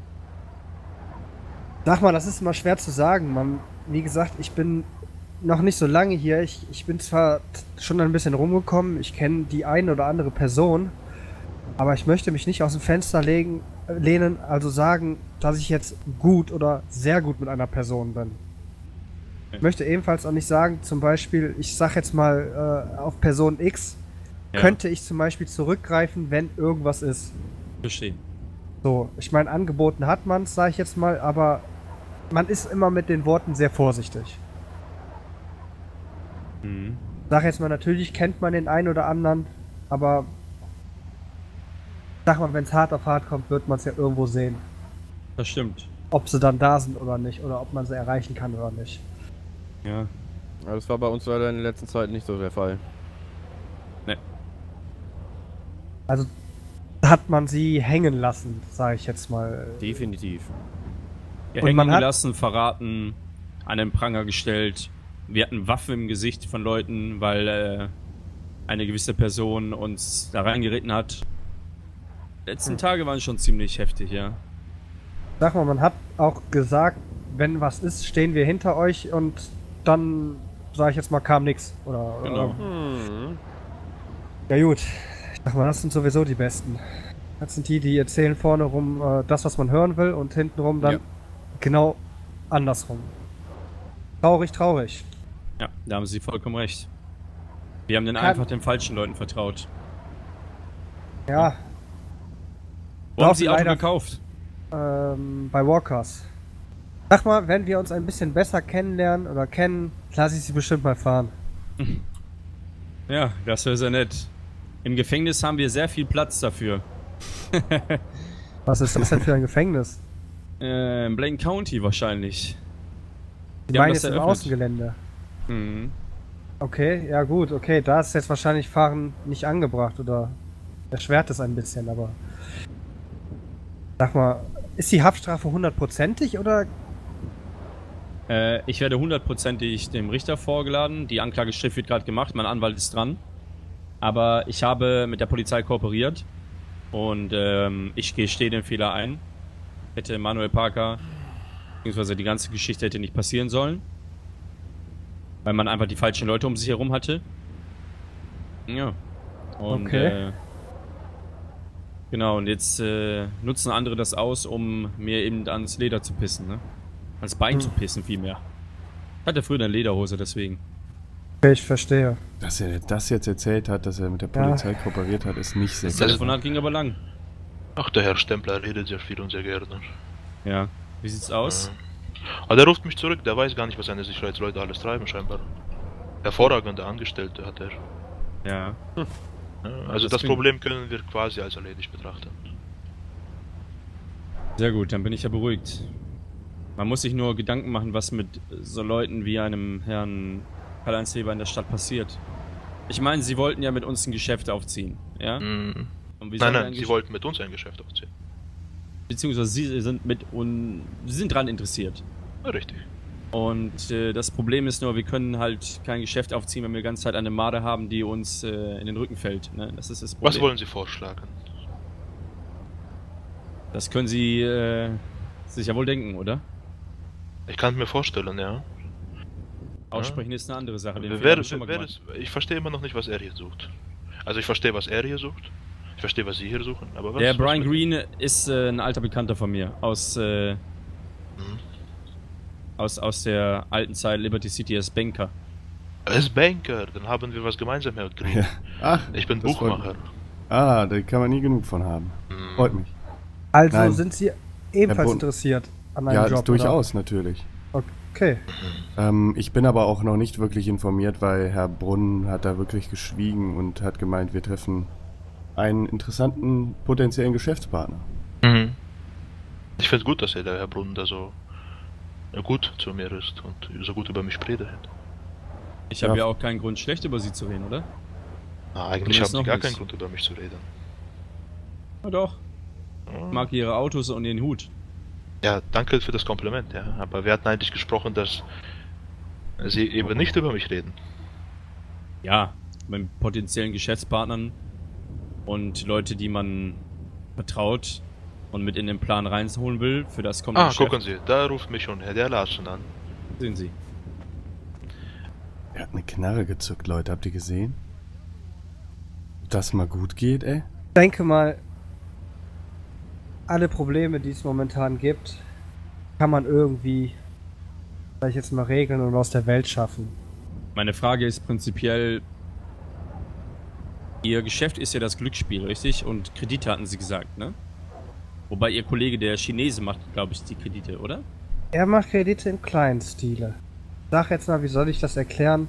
Sag mal, das ist immer schwer zu sagen. Man, wie gesagt, ich bin noch nicht so lange hier. Ich, ich bin zwar schon ein bisschen rumgekommen, ich kenne die eine oder andere Person, aber ich möchte mich nicht aus dem Fenster legen, äh, lehnen, also sagen, dass ich jetzt gut oder sehr gut mit einer Person bin. Ich möchte ebenfalls auch nicht sagen, zum Beispiel, ich sag jetzt mal äh, auf Person X, Ja. könnte ich zum Beispiel zurückgreifen, wenn irgendwas ist. Verstehe. So, ich meine, angeboten hat man es, sage ich jetzt mal, aber man ist immer mit den Worten sehr vorsichtig. Mhm. Sag jetzt mal, natürlich kennt man den einen oder anderen, aber sag mal, wenn es hart auf hart kommt, wird man es ja irgendwo sehen. Das stimmt. Ob sie dann da sind oder nicht, oder ob man sie erreichen kann oder nicht. Ja. Ja, das war bei uns leider in der letzten Zeit nicht so der Fall. Also hat man sie hängen lassen, sage ich jetzt mal. Definitiv. Ja, Und hängen man hat- gelassen, verraten, an den Pranger gestellt. Wir hatten Waffen im Gesicht von Leuten, weil äh, eine gewisse Person uns da reingeritten hat. Die letzten Hm. Tage waren schon ziemlich heftig, ja. Sag mal, man hat auch gesagt, wenn was ist, stehen wir hinter euch und dann sage ich jetzt mal, kam nix. Oder, Genau. oder Hm. ja gut, ich sag mal, das sind sowieso die Besten. Das sind die, die erzählen vorne rum äh, das, was man hören will und hinten rum dann Ja. genau andersrum. Traurig, traurig. Ja, da haben Sie vollkommen recht. Wir haben dann Kann- einfach den falschen Leuten vertraut. Ja, Wo haben Doch, Sie Auto leider- gekauft? ähm, bei Walkers. Sag mal, wenn wir uns ein bisschen besser kennenlernen oder kennen, lasse ich sie bestimmt mal fahren. Ja, das wäre sehr nett. Im Gefängnis haben wir sehr viel Platz dafür. Was ist das denn für ein Gefängnis? Äh, in Blaine County wahrscheinlich. Die Die haben meinen das jetzt im eröffnet. Außengelände. Mhm. Okay, ja gut, okay, da ist jetzt wahrscheinlich Fahren nicht angebracht oder erschwert es ein bisschen, aber sag mal, ist die Haftstrafe hundertprozentig oder? Äh, ich werde hundertprozentig dem Richter vorgeladen. Die Anklageschrift wird gerade gemacht, mein Anwalt ist dran. Aber ich habe mit der Polizei kooperiert und ähm, ich gestehe den Fehler ein. Hätte Manuel Parker, beziehungsweise die ganze Geschichte hätte nicht passieren sollen. Weil man einfach die falschen Leute um sich herum hatte. Ja. Und, Okay. äh, genau, und jetzt äh, nutzen andere das aus, um mir eben ans Leder zu pissen, ne? Ans Bein Hm. zu pissen, vielmehr. Ich hatte früher eine Lederhose, deswegen. Okay, ich verstehe. Dass er das jetzt erzählt hat, dass er mit der Ja. Polizei kooperiert hat, ist nicht sehr Das gut. Telefonat ging aber lang. Ach, der Herr Stempler redet sehr viel und sehr gerne. Ja. Wie sieht's aus? Aber der ruft mich zurück, der weiß gar nicht, was seine Sicherheitsleute alles treiben, scheinbar. Hervorragende Angestellte hat er. Ja. Ja, also das das klingt- Problem können wir quasi als erledigt betrachten. Sehr gut, dann bin ich ja beruhigt. Man muss sich nur Gedanken machen, was mit so Leuten wie einem Herrn Karl-Heinz Weber in der Stadt passiert. Ich meine, sie wollten ja mit uns ein Geschäft aufziehen, ja? Mhm. Und wie Nein, sollen wir nein, ein sie Gesch- wollten mit uns ein Geschäft aufziehen. Beziehungsweise sie sind mit und sie sind dran interessiert. Ja, richtig. Und äh, das Problem ist nur, wir können halt kein Geschäft aufziehen, wenn wir die ganze Zeit eine Marde haben, die uns äh, in den Rücken fällt. Ne? Das ist das Problem. Was wollen Sie vorschlagen? Das können Sie äh, sich ja wohl denken, oder? Ich kann es mir vorstellen, ja. Aussprechen ist eine andere Sache. Den Fehler Wer, habe ich schon mal wer gemacht. ist, ich verstehe immer noch nicht, was er hier sucht. Also ich verstehe, was er hier sucht. Ich verstehe, was Sie hier suchen. Aber was, Der was Brian möchten- Green ist äh, ein alter Bekannter von mir aus, äh, Mhm. aus aus der alten Zeit Liberty City als Banker. Er ist Banker, dann haben wir was gemeinsam, Herr Green. Ja. Ach, Ich bin das freut Buchmacher. mich. Ah, da kann man nie genug von haben. Mhm. Freut mich. Also Nein. sind Sie Herr ebenfalls Brun- interessiert an einem Ja, Job? durchaus, natürlich. Oder? Okay. Ähm, ich bin aber auch noch nicht wirklich informiert, weil Herr Brunn hat da wirklich geschwiegen und hat gemeint, wir treffen einen interessanten potenziellen Geschäftspartner. Mhm. Ich finde es gut, dass er, der Herr Brunn, da so äh, gut zu mir ist und so gut über mich redet. Ich habe Ja. ja auch keinen Grund, schlecht über Sie zu reden, oder? Na, eigentlich Zumindest haben Sie noch gar nicht. keinen Grund, über mich zu reden. Ja doch. Ich mag Ihre Autos und Ihren Hut. Ja, danke für das Kompliment, ja. Aber wir hatten eigentlich gesprochen, dass Sie eben nicht über mich reden. Ja, mit potenziellen Geschäftspartnern und Leute, die man vertraut und mit in den Plan reinholen will, für das kommt Ah, Geschäft. gucken Sie, da ruft mich schon Herr der Larsen an. Sehen Sie. Er hat eine Knarre gezückt, Leute, habt ihr gesehen? Ob das mal gut geht, ey? Ich denke mal, alle Probleme, die es momentan gibt, kann man irgendwie, sag ich jetzt mal, regeln und aus der Welt schaffen. Meine Frage ist prinzipiell, Ihr Geschäft ist ja das Glücksspiel, richtig? Und Kredite hatten Sie gesagt, ne? Wobei Ihr Kollege, der Chinese, macht, glaube ich, die Kredite, oder? Er macht Kredite im kleinen Stile. Sag jetzt mal, wie soll ich das erklären?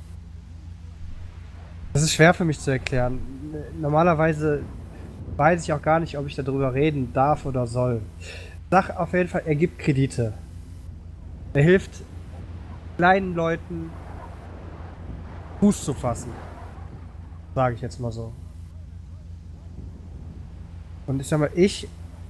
Das ist schwer für mich zu erklären. Normalerweise weiß ich auch gar nicht, ob ich darüber reden darf oder soll. Sag auf jeden Fall, er gibt Kredite. Er hilft kleinen Leuten Fuß zu fassen. Sage ich jetzt mal so. Und ich sag mal, ich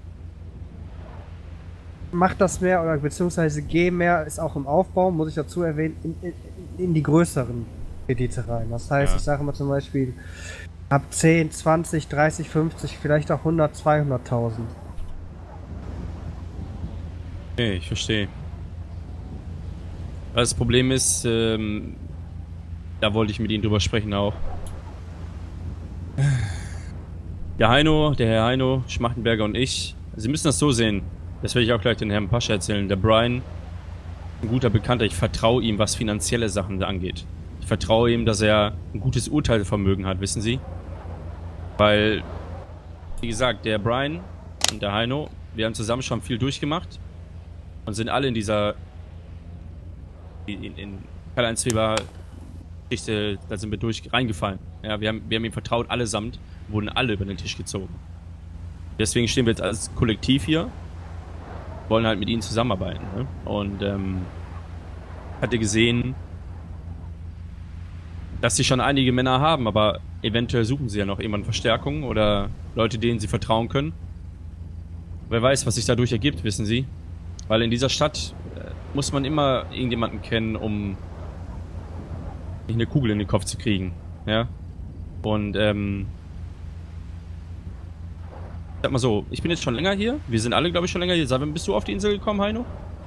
mach das mehr oder beziehungsweise gehe mehr, ist auch im Aufbau, muss ich dazu erwähnen, in, in, in die größeren Kredite rein. Das heißt, Ja. ich sage mal zum Beispiel ab zehn, zwanzig, dreißig, fünfzig, vielleicht auch hundert, zweihunderttausend. Okay, ich verstehe. Das Problem ist, ähm, da wollte ich mit Ihnen drüber sprechen auch. Der Heino, der Herr Heino, Schmachtenberger und ich, Sie müssen das so sehen, das werde ich auch gleich den Herrn Pascha erzählen. Der Brian, ein guter Bekannter, ich vertraue ihm, was finanzielle Sachen angeht. Ich vertraue ihm, dass er ein gutes Urteilsvermögen hat, wissen Sie? Weil, wie gesagt, der Brian und der Heino, wir haben zusammen schon viel durchgemacht und sind alle in dieser in, in Karl-Heinz Weber Geschichte, da sind wir durch reingefallen. Ja, wir haben, wir haben ihm vertraut, allesamt, wurden alle über den Tisch gezogen. Deswegen stehen wir jetzt als Kollektiv hier, wollen halt mit ihnen zusammenarbeiten. Ne? Und ähm, hatte gesehen, dass sie schon einige Männer haben, aber eventuell suchen sie ja noch jemanden Verstärkung oder Leute, denen sie vertrauen können. Wer weiß, was sich dadurch ergibt, wissen Sie. Weil in dieser Stadt äh, muss man immer irgendjemanden kennen, um nicht eine Kugel in den Kopf zu kriegen. Ja. Und ähm, sag mal so, ich bin jetzt schon länger hier. Wir sind alle, glaube ich, schon länger hier. Sag, wann bist du auf die Insel gekommen, Heino?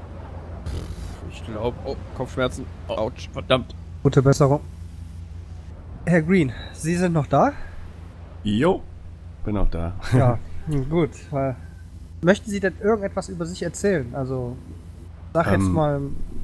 Ich glaube, oh, Kopfschmerzen. Autsch. Verdammt. Gute Besserung. Herr Green, Sie sind noch da? Jo, bin auch da. Ja, gut. Weil möchten Sie denn irgendetwas über sich erzählen? Also, sag jetzt Ähm. mal.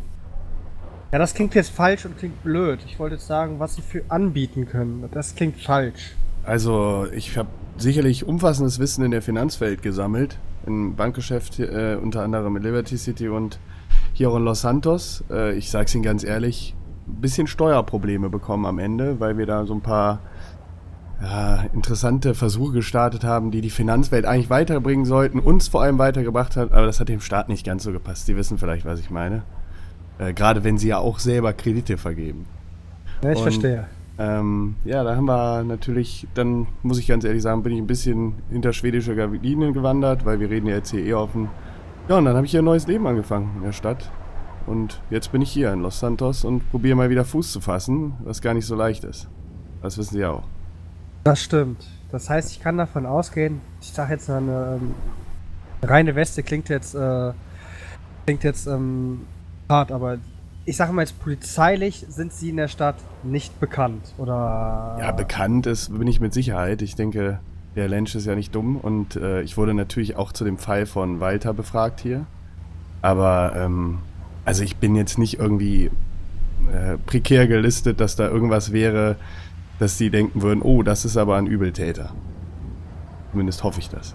Ja, das klingt jetzt falsch und klingt blöd. Ich wollte jetzt sagen, was Sie für anbieten können. Das klingt falsch. Also, ich habe sicherlich umfassendes Wissen in der Finanzwelt gesammelt. Im Bankgeschäft, äh, unter anderem in Liberty City und hier auch in Los Santos. Äh, ich sag's Ihnen ganz ehrlich, ein bisschen Steuerprobleme bekommen am Ende, weil wir da so ein paar ja, interessante Versuche gestartet haben, die die Finanzwelt eigentlich weiterbringen sollten, uns vor allem weitergebracht hat, aber das hat dem Staat nicht ganz so gepasst. Sie wissen vielleicht, was ich meine. Äh, gerade wenn sie ja auch selber Kredite vergeben. Ja, ich Und, verstehe. Ähm, ja, da haben wir natürlich, dann muss ich ganz ehrlich sagen, bin ich ein bisschen hinter schwedische Linien gewandert, weil wir reden ja jetzt hier eh offen. Ja, und dann habe ich hier ein neues Leben angefangen in der Stadt. Und jetzt bin ich hier in Los Santos und probiere mal wieder Fuß zu fassen, was gar nicht so leicht ist. Das wissen Sie auch. Das stimmt. Das heißt, ich kann davon ausgehen, ich sage jetzt mal eine ähm, reine Weste klingt jetzt äh, klingt jetzt ähm, hart, aber ich sage mal jetzt polizeilich sind Sie in der Stadt nicht bekannt, oder? Ja, bekannt ist, bin ich mit Sicherheit. Ich denke, der Lensch ist ja nicht dumm und äh, ich wurde natürlich auch zu dem Fall von Walter befragt hier. Aber, ähm, also ich bin jetzt nicht irgendwie äh, prekär gelistet, dass da irgendwas wäre, dass die denken würden, oh, das ist aber ein Übeltäter. Zumindest hoffe ich das.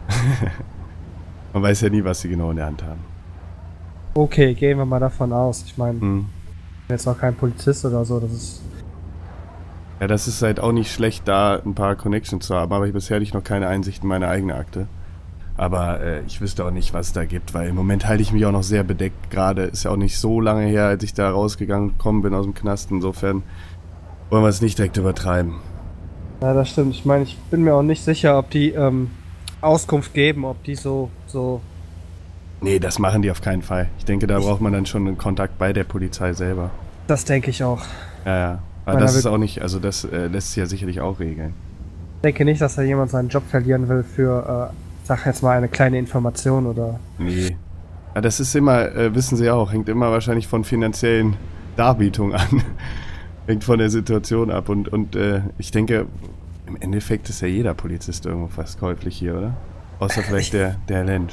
Man weiß ja nie, was sie genau in der Hand haben. Okay, gehen wir mal davon aus. Ich meine, Hm. ich bin jetzt auch kein Polizist oder so, das ist... Ja, das ist halt auch nicht schlecht, da ein paar Connections zu haben, aber ich bisher nicht noch keine Einsicht in meine eigene Akte. Aber äh, ich wüsste auch nicht, was es da gibt, weil im Moment halte ich mich auch noch sehr bedeckt. Gerade ist ja auch nicht so lange her, als ich da rausgegangen gekommen bin aus dem Knast. Insofern wollen wir es nicht direkt übertreiben. Ja, das stimmt. Ich meine, ich bin mir auch nicht sicher, ob die ähm, Auskunft geben, ob die so, so... Nee, das machen die auf keinen Fall. Ich denke, da braucht man dann schon einen Kontakt bei der Polizei selber. Das denke ich auch. Ja, ja. Aber Meiner das ist wird- auch nicht, also das äh, lässt sich ja sicherlich auch regeln. Ich denke nicht, dass da jemand seinen Job verlieren will für, äh, sag jetzt mal, eine kleine Information oder... Nee. Ja, das ist immer, äh, wissen Sie auch, hängt immer wahrscheinlich von finanziellen Darbietungen an. Hängt von der Situation ab. Und, und äh, ich denke, im Endeffekt ist ja jeder Polizist irgendwo fast käuflich hier, oder? Außer vielleicht der, der Lensch.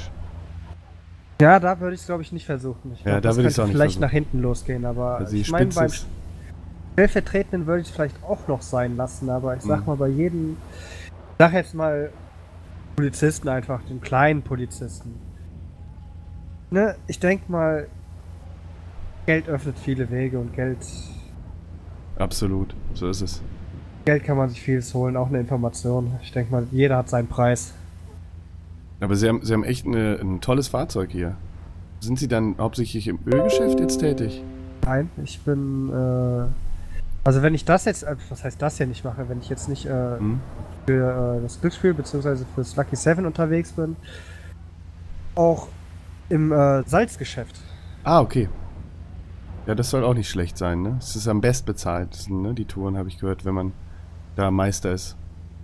Ja, da würde ich es, glaube ich, nicht versuchen. Ich Ja, glaub, da das würde ich's könnte auch nicht vielleicht versuchen. nach hinten losgehen, aber Also die ich meine, Spitze beim ist- Stellvertretenden würde ich es vielleicht auch noch sein lassen, aber ich sag Mhm. mal, bei jedem, ich sag jetzt mal, Polizisten einfach, den kleinen Polizisten. Ne, ich denke mal, Geld öffnet viele Wege und Geld, Absolut, so ist es. Geld kann man sich vieles holen, auch eine Information. Ich denke mal, jeder hat seinen Preis. Aber Sie haben, Sie haben echt eine, ein tolles Fahrzeug hier. Sind Sie dann hauptsächlich im Ölgeschäft jetzt tätig? Nein, ich bin, äh, also wenn ich das jetzt, äh, was heißt das hier nicht mache, wenn ich jetzt nicht äh, Hm? für äh, das Glücksspiel bzw. fürs Lucky Seven unterwegs bin, auch im äh, Salzgeschäft. Ah, okay. Ja, das soll auch nicht schlecht sein, ne? Es ist am bestbezahltesten, ne? Die Touren, habe ich gehört, wenn man da Meister ist.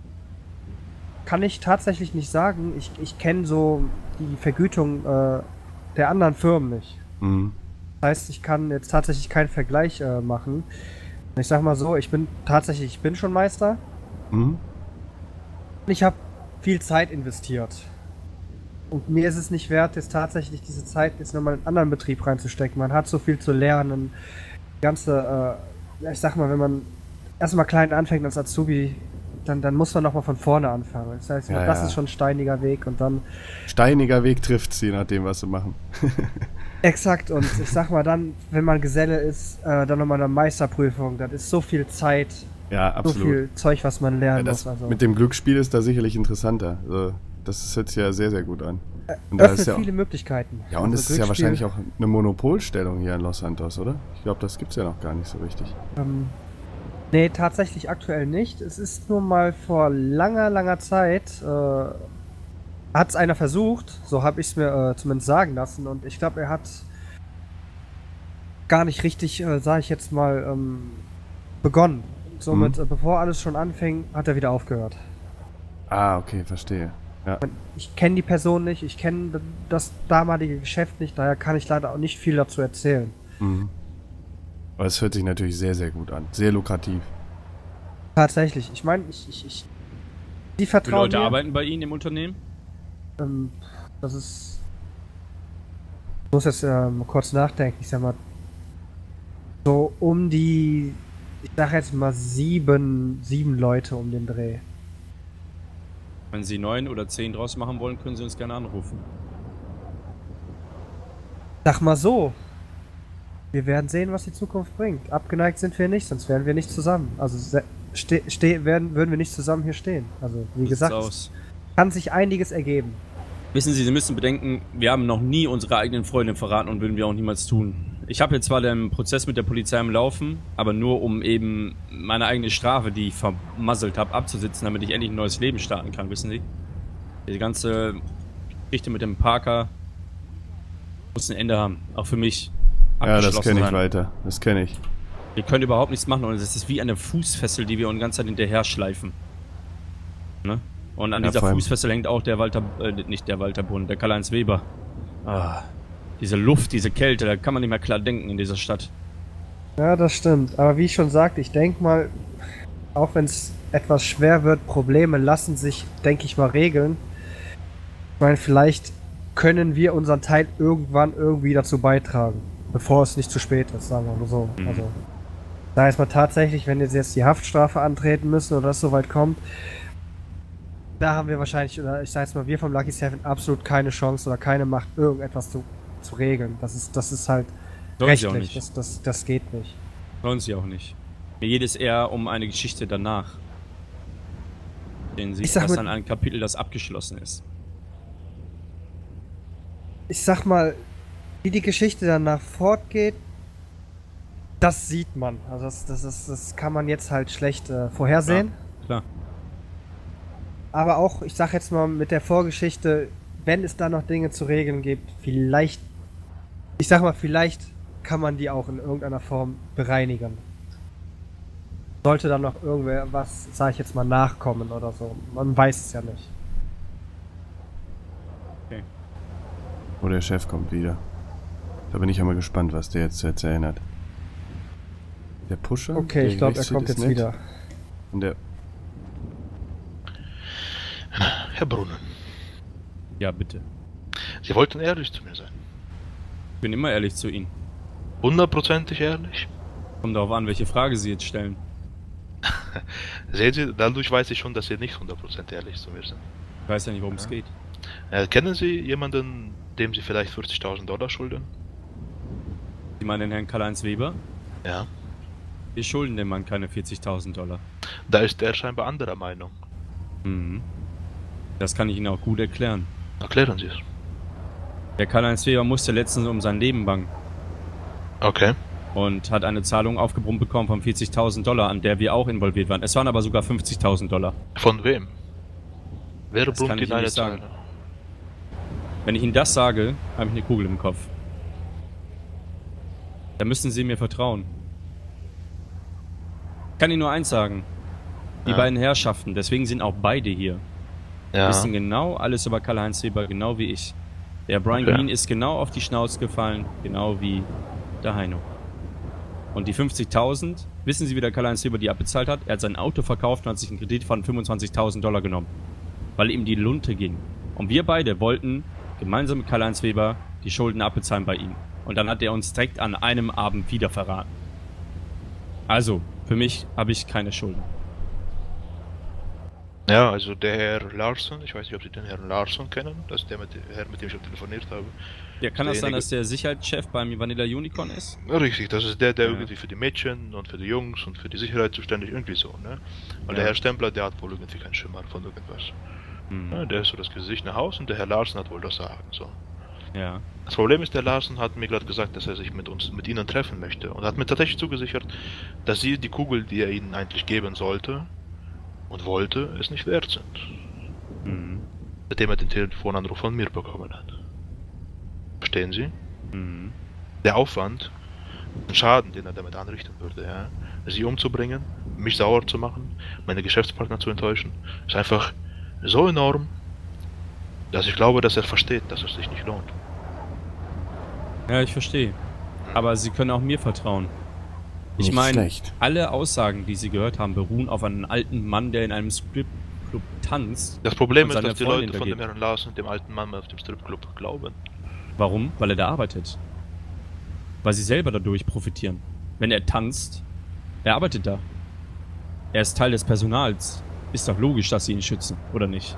Kann ich tatsächlich nicht sagen. Ich, ich kenne so die Vergütung äh, der anderen Firmen nicht. Mhm. Das heißt, ich kann jetzt tatsächlich keinen Vergleich äh, machen. Ich sag mal so, ich bin tatsächlich, ich bin schon Meister. Mhm. Ich habe viel Zeit investiert. Und mir ist es nicht wert, jetzt tatsächlich diese Zeit jetzt nochmal in einen anderen Betrieb reinzustecken. Man hat so viel zu lernen. Die ganze, äh, ich sag mal, wenn man erstmal klein anfängt als Azubi, dann, dann muss man nochmal von vorne anfangen. Das heißt, Ja, das ja. ist schon ein steiniger Weg und dann. Steiniger Weg trifft's, je nachdem, was sie machen. Exakt, und ich sag mal dann, wenn man Geselle ist, äh, dann nochmal eine Meisterprüfung. Das ist so viel Zeit, Ja, so absolut. viel Zeug, was man Ja, lernen das muss. Also. mit dem Glücksspiel ist da sicherlich interessanter. Also, das hört sich ja sehr, sehr gut an. Und da Öffnet ist ja, auch, viele Möglichkeiten. ja, und Also es ist ja Glücksspiel, wahrscheinlich auch eine Monopolstellung hier in Los Santos, oder? Ich glaube, das gibt's ja noch gar nicht so richtig. Ähm, nee, tatsächlich aktuell nicht. Es ist nur mal vor langer, langer Zeit, äh, hat es einer versucht, so habe ich es mir äh, zumindest sagen lassen, und ich glaube, er hat gar nicht richtig, äh, sage ich jetzt mal, ähm, begonnen. Somit, Mhm. äh, bevor alles schon anfing, hat er wieder aufgehört. Ah, okay, verstehe. Ja, Ich kenne die Person nicht, ich kenne das damalige Geschäft nicht, daher kann ich leider auch nicht viel dazu erzählen. mhm. Aber es hört sich natürlich sehr, sehr gut an. Sehr lukrativ. Tatsächlich, ich meine, ich, ich, ich, die Wie viele vertrauen Leute mir. arbeiten bei Ihnen im Unternehmen? Ähm, das ist. Ich muss jetzt äh, mal kurz nachdenken. Ich sag mal. So um die. Ich sag jetzt mal sieben, sieben Leute um den Dreh. Wenn Sie neun oder zehn draus machen wollen, können Sie uns gerne anrufen. Sag mal so. Wir werden sehen, was die Zukunft bringt. Abgeneigt sind wir nicht, sonst wären wir nicht zusammen. Also se- ste ste werden, würden wir nicht zusammen hier stehen. Also wie So gesagt, sieht's es aus. kann sich einiges ergeben. Wissen Sie, Sie müssen bedenken, wir haben noch nie unsere eigenen Freunde verraten und würden wir auch niemals tun. Ich habe jetzt zwar den Prozess mit der Polizei am Laufen, aber nur um eben meine eigene Strafe, die ich vermasselt habe, abzusitzen, damit ich endlich ein neues Leben starten kann, wissen Sie? Die ganze Geschichte mit dem Parker muss ein Ende haben, auch für mich. Ja, das Abgeschlossen kenne ich sein. weiter. Das kenne ich. Wir können überhaupt nichts machen und es ist wie eine Fußfessel, die wir uns die ganze Zeit hinterher schleifen. Ne? Und an Ja, dieser vor allem- Fußfessel hängt auch der Walter, äh, nicht der Walter Brunn, der Karl-Heinz Weber. Ah, diese Luft, diese Kälte, da kann man nicht mehr klar denken in dieser Stadt. Ja, das stimmt. Aber wie ich schon sagte, ich denke mal, auch wenn es etwas schwer wird, Probleme lassen sich, denke ich mal, regeln. Ich meine, vielleicht können wir unseren Teil irgendwann irgendwie dazu beitragen, bevor es nicht zu spät ist, sagen wir mal so. Mhm. Also, da ist man tatsächlich, wenn jetzt jetzt die Haftstrafe antreten müssen oder das soweit kommt, da haben wir wahrscheinlich, oder ich sage jetzt mal, wir vom Lucky Seven absolut keine Chance oder keine Macht, irgendetwas zu, zu regeln. Das ist, das ist halt Sollen sie auch rechtlich. nicht. Das, das, das geht nicht. Sollen sie auch nicht. Mir geht es eher um eine Geschichte danach. Den sie Ich sag erst mit- an ein Kapitel, das abgeschlossen ist. Ich sag mal, wie die Geschichte danach fortgeht, das sieht man. Also das, das, ist, das kann man jetzt halt schlecht äh, vorhersehen. Klar. Aber auch, ich sag jetzt mal mit der Vorgeschichte, wenn es da noch Dinge zu regeln gibt, vielleicht, ich sag mal, vielleicht kann man die auch in irgendeiner Form bereinigen. Sollte da noch irgendwer was, sag ich jetzt mal, nachkommen oder so. Man weiß es ja nicht. Oh, der Chef kommt wieder. Da bin ich ja mal gespannt, was der jetzt zu erzählen hat. Der Pusher? Okay, der ich glaube, er Rechtszieht kommt ist jetzt nett. wieder. Und der, Herr Brunnen, Ja, bitte. Sie wollten ehrlich zu mir sein. Ich bin immer ehrlich zu Ihnen. Hundertprozentig ehrlich. Kommt darauf an, welche Frage Sie jetzt stellen. Sehen Sie, dadurch weiß ich schon, dass Sie nicht hundertprozentig ehrlich zu mir sind. Ich weiß ja nicht, worum es geht. Äh, kennen Sie jemanden, dem Sie vielleicht vierzigtausend Dollar schulden? Sie meinen den Herrn Karl-Heinz Weber? Ja. Wir schulden dem Mann keine vierzigtausend Dollar. Da ist er scheinbar anderer Meinung. Mhm. Das kann ich Ihnen auch gut erklären. Erklären Sie es. Der Karl-Heinz Weber musste letztens um sein Leben bangen Okay. und hat eine Zahlung aufgebrummt bekommen von vierzigtausend Dollar, an der wir auch involviert waren. Es waren aber sogar fünfzigtausend Dollar. Von wem? Wer Das kann brummt ich Ihnen Ihnen eine nicht sagen. Zahl? Wenn ich Ihnen das sage, habe ich eine Kugel im Kopf. Da müssen Sie mir vertrauen. Ich kann Ihnen nur eins sagen. Die Ja. beiden Herrschaften, deswegen sind auch beide hier, Ja. wissen genau alles über Karl-Heinz Weber, genau wie ich. Der Brian Okay. Green ist genau auf die Schnauze gefallen, genau wie der Heino. Und die fünfzigtausend, wissen Sie, wie der Karl-Heinz Weber die abbezahlt hat? Er hat sein Auto verkauft und hat sich einen Kredit von fünfundzwanzigtausend Dollar genommen. Weil ihm die Lunte ging. Und wir beide wollten gemeinsam mit Karl-Heinz Weber die Schulden abbezahlen bei ihm. Und dann hat er uns direkt an einem Abend wieder verraten. Also, für mich habe ich keine Schulden. Ja, also der Herr Larsson, ich weiß nicht, ob Sie den Herrn Larsson kennen, das ist der, mit, der Herr, mit dem ich auch telefoniert habe. Ja, kann das sein, Derjenige- dass der Sicherheitschef beim Vanilla Unicorn ist? Richtig, das ist der, der Ja. irgendwie für die Mädchen und für die Jungs und für die Sicherheit zuständig, irgendwie so, ne? Weil Ja. der Herr Stempler, der hat wohl irgendwie keinen Schimmer von irgendwas. Hm. Ja, der ist so das Gesicht nach Hause und der Herr Larsen hat wohl das Sagen, so. Ja. Das Problem ist, der Larsen hat mir gerade gesagt, dass er sich mit uns, mit ihnen treffen möchte und hat mir tatsächlich zugesichert, dass sie die Kugel, die er ihnen eigentlich geben sollte und wollte, es nicht wert sind. Hm. Seitdem er den Telefonanruf von mir bekommen hat. Verstehen Sie? Hm. Der Aufwand, den Schaden, den er damit anrichten würde, ja, sie umzubringen, mich sauer zu machen, meine Geschäftspartner zu enttäuschen, ist einfach so enorm, dass ich glaube, dass er versteht, dass es sich nicht lohnt. Ja, ich verstehe. Aber Sie können auch mir vertrauen. Ich Nicht meine, schlecht. alle Aussagen, die Sie gehört haben, beruhen auf einem alten Mann, der in einem Stripclub tanzt. Das Problem Und ist, seine dass die Freundin Leute von da dem geht. Herrn Larsen, dem alten Mann auf dem Stripclub, glauben. Warum? Weil er da arbeitet. Weil sie selber dadurch profitieren. Wenn er tanzt, er arbeitet da. Er ist Teil des Personals. Ist doch logisch, dass sie ihn schützen, oder nicht?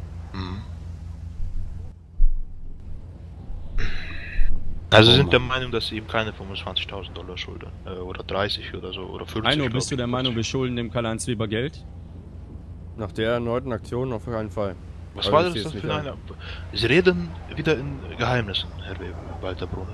Also Oh sind Mann. der Meinung, dass sie ihm keine fünfundzwanzigtausend Dollar schulden. Äh, oder dreißig oder so. Oder fünfzig. Eino, glaub bist du ich, der Meinung, wir fünfzig. schulden dem Karl-Heinz Weber Geld? Nach der erneuten Aktion auf keinen Fall. Was Aber war ich das seh's denn nicht für an. eine... Sie reden wieder in Geheimnissen, Herr Weber, Walter Brunnen.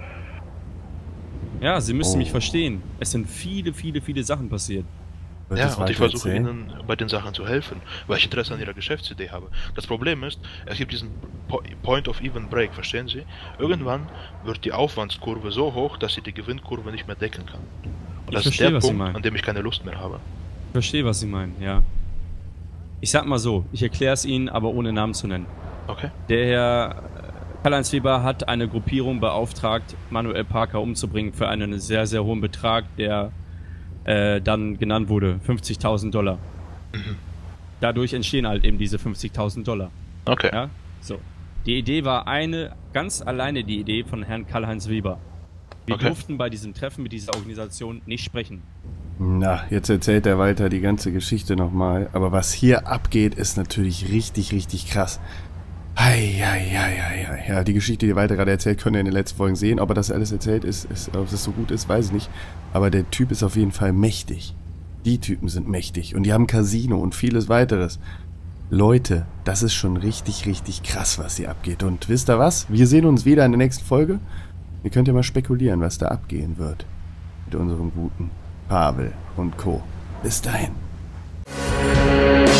Ja, Sie müssen Oh. mich verstehen. Es sind viele, viele, viele Sachen passiert. Wird Ja, das und ich weiter versuche erzählen? Ihnen bei den Sachen zu helfen, weil ich Interesse an Ihrer Geschäftsidee habe. Das Problem ist, es gibt diesen Po- Point of Even Break, verstehen Sie? Irgendwann wird die Aufwandskurve so hoch, dass sie die Gewinnkurve nicht mehr decken kann. Und Ich das verstehe, ist der was Sie Punkt, meinen. an dem ich keine Lust mehr habe. Ich verstehe, was Sie meinen, ja. Ich sag mal so, ich erkläre es Ihnen, aber ohne Namen zu nennen. Okay? Der Herr Karl-Heinz Weber hat eine Gruppierung beauftragt, Manuel Parker umzubringen für einen sehr, sehr hohen Betrag, der äh, dann genannt wurde, fünfzigtausend Dollar. Dadurch entstehen halt eben diese fünfzigtausend Dollar. Okay. Ja, so. Die Idee war eine, ganz alleine die Idee von Herrn Karl-Heinz Weber. Wir Okay. durften bei diesem Treffen mit dieser Organisation nicht sprechen. Na, jetzt erzählt der Walter die ganze Geschichte nochmal. Aber was hier abgeht, ist natürlich richtig, richtig krass. Hei, hei, hei, hei, hei. Ja, die Geschichte, die Walter gerade erzählt, könnt ihr in den letzten Folgen sehen. Ob er das alles erzählt ist, ist, ob das so gut ist, weiß ich nicht. Aber der Typ ist auf jeden Fall mächtig. Die Typen sind mächtig. Und die haben Casino und vieles weiteres. Leute, das ist schon richtig, richtig krass, was hier abgeht. Und wisst ihr was? Wir sehen uns wieder in der nächsten Folge. Ihr könnt ja mal spekulieren, was da abgehen wird. Mit unserem guten Pavel und Co. Bis dahin.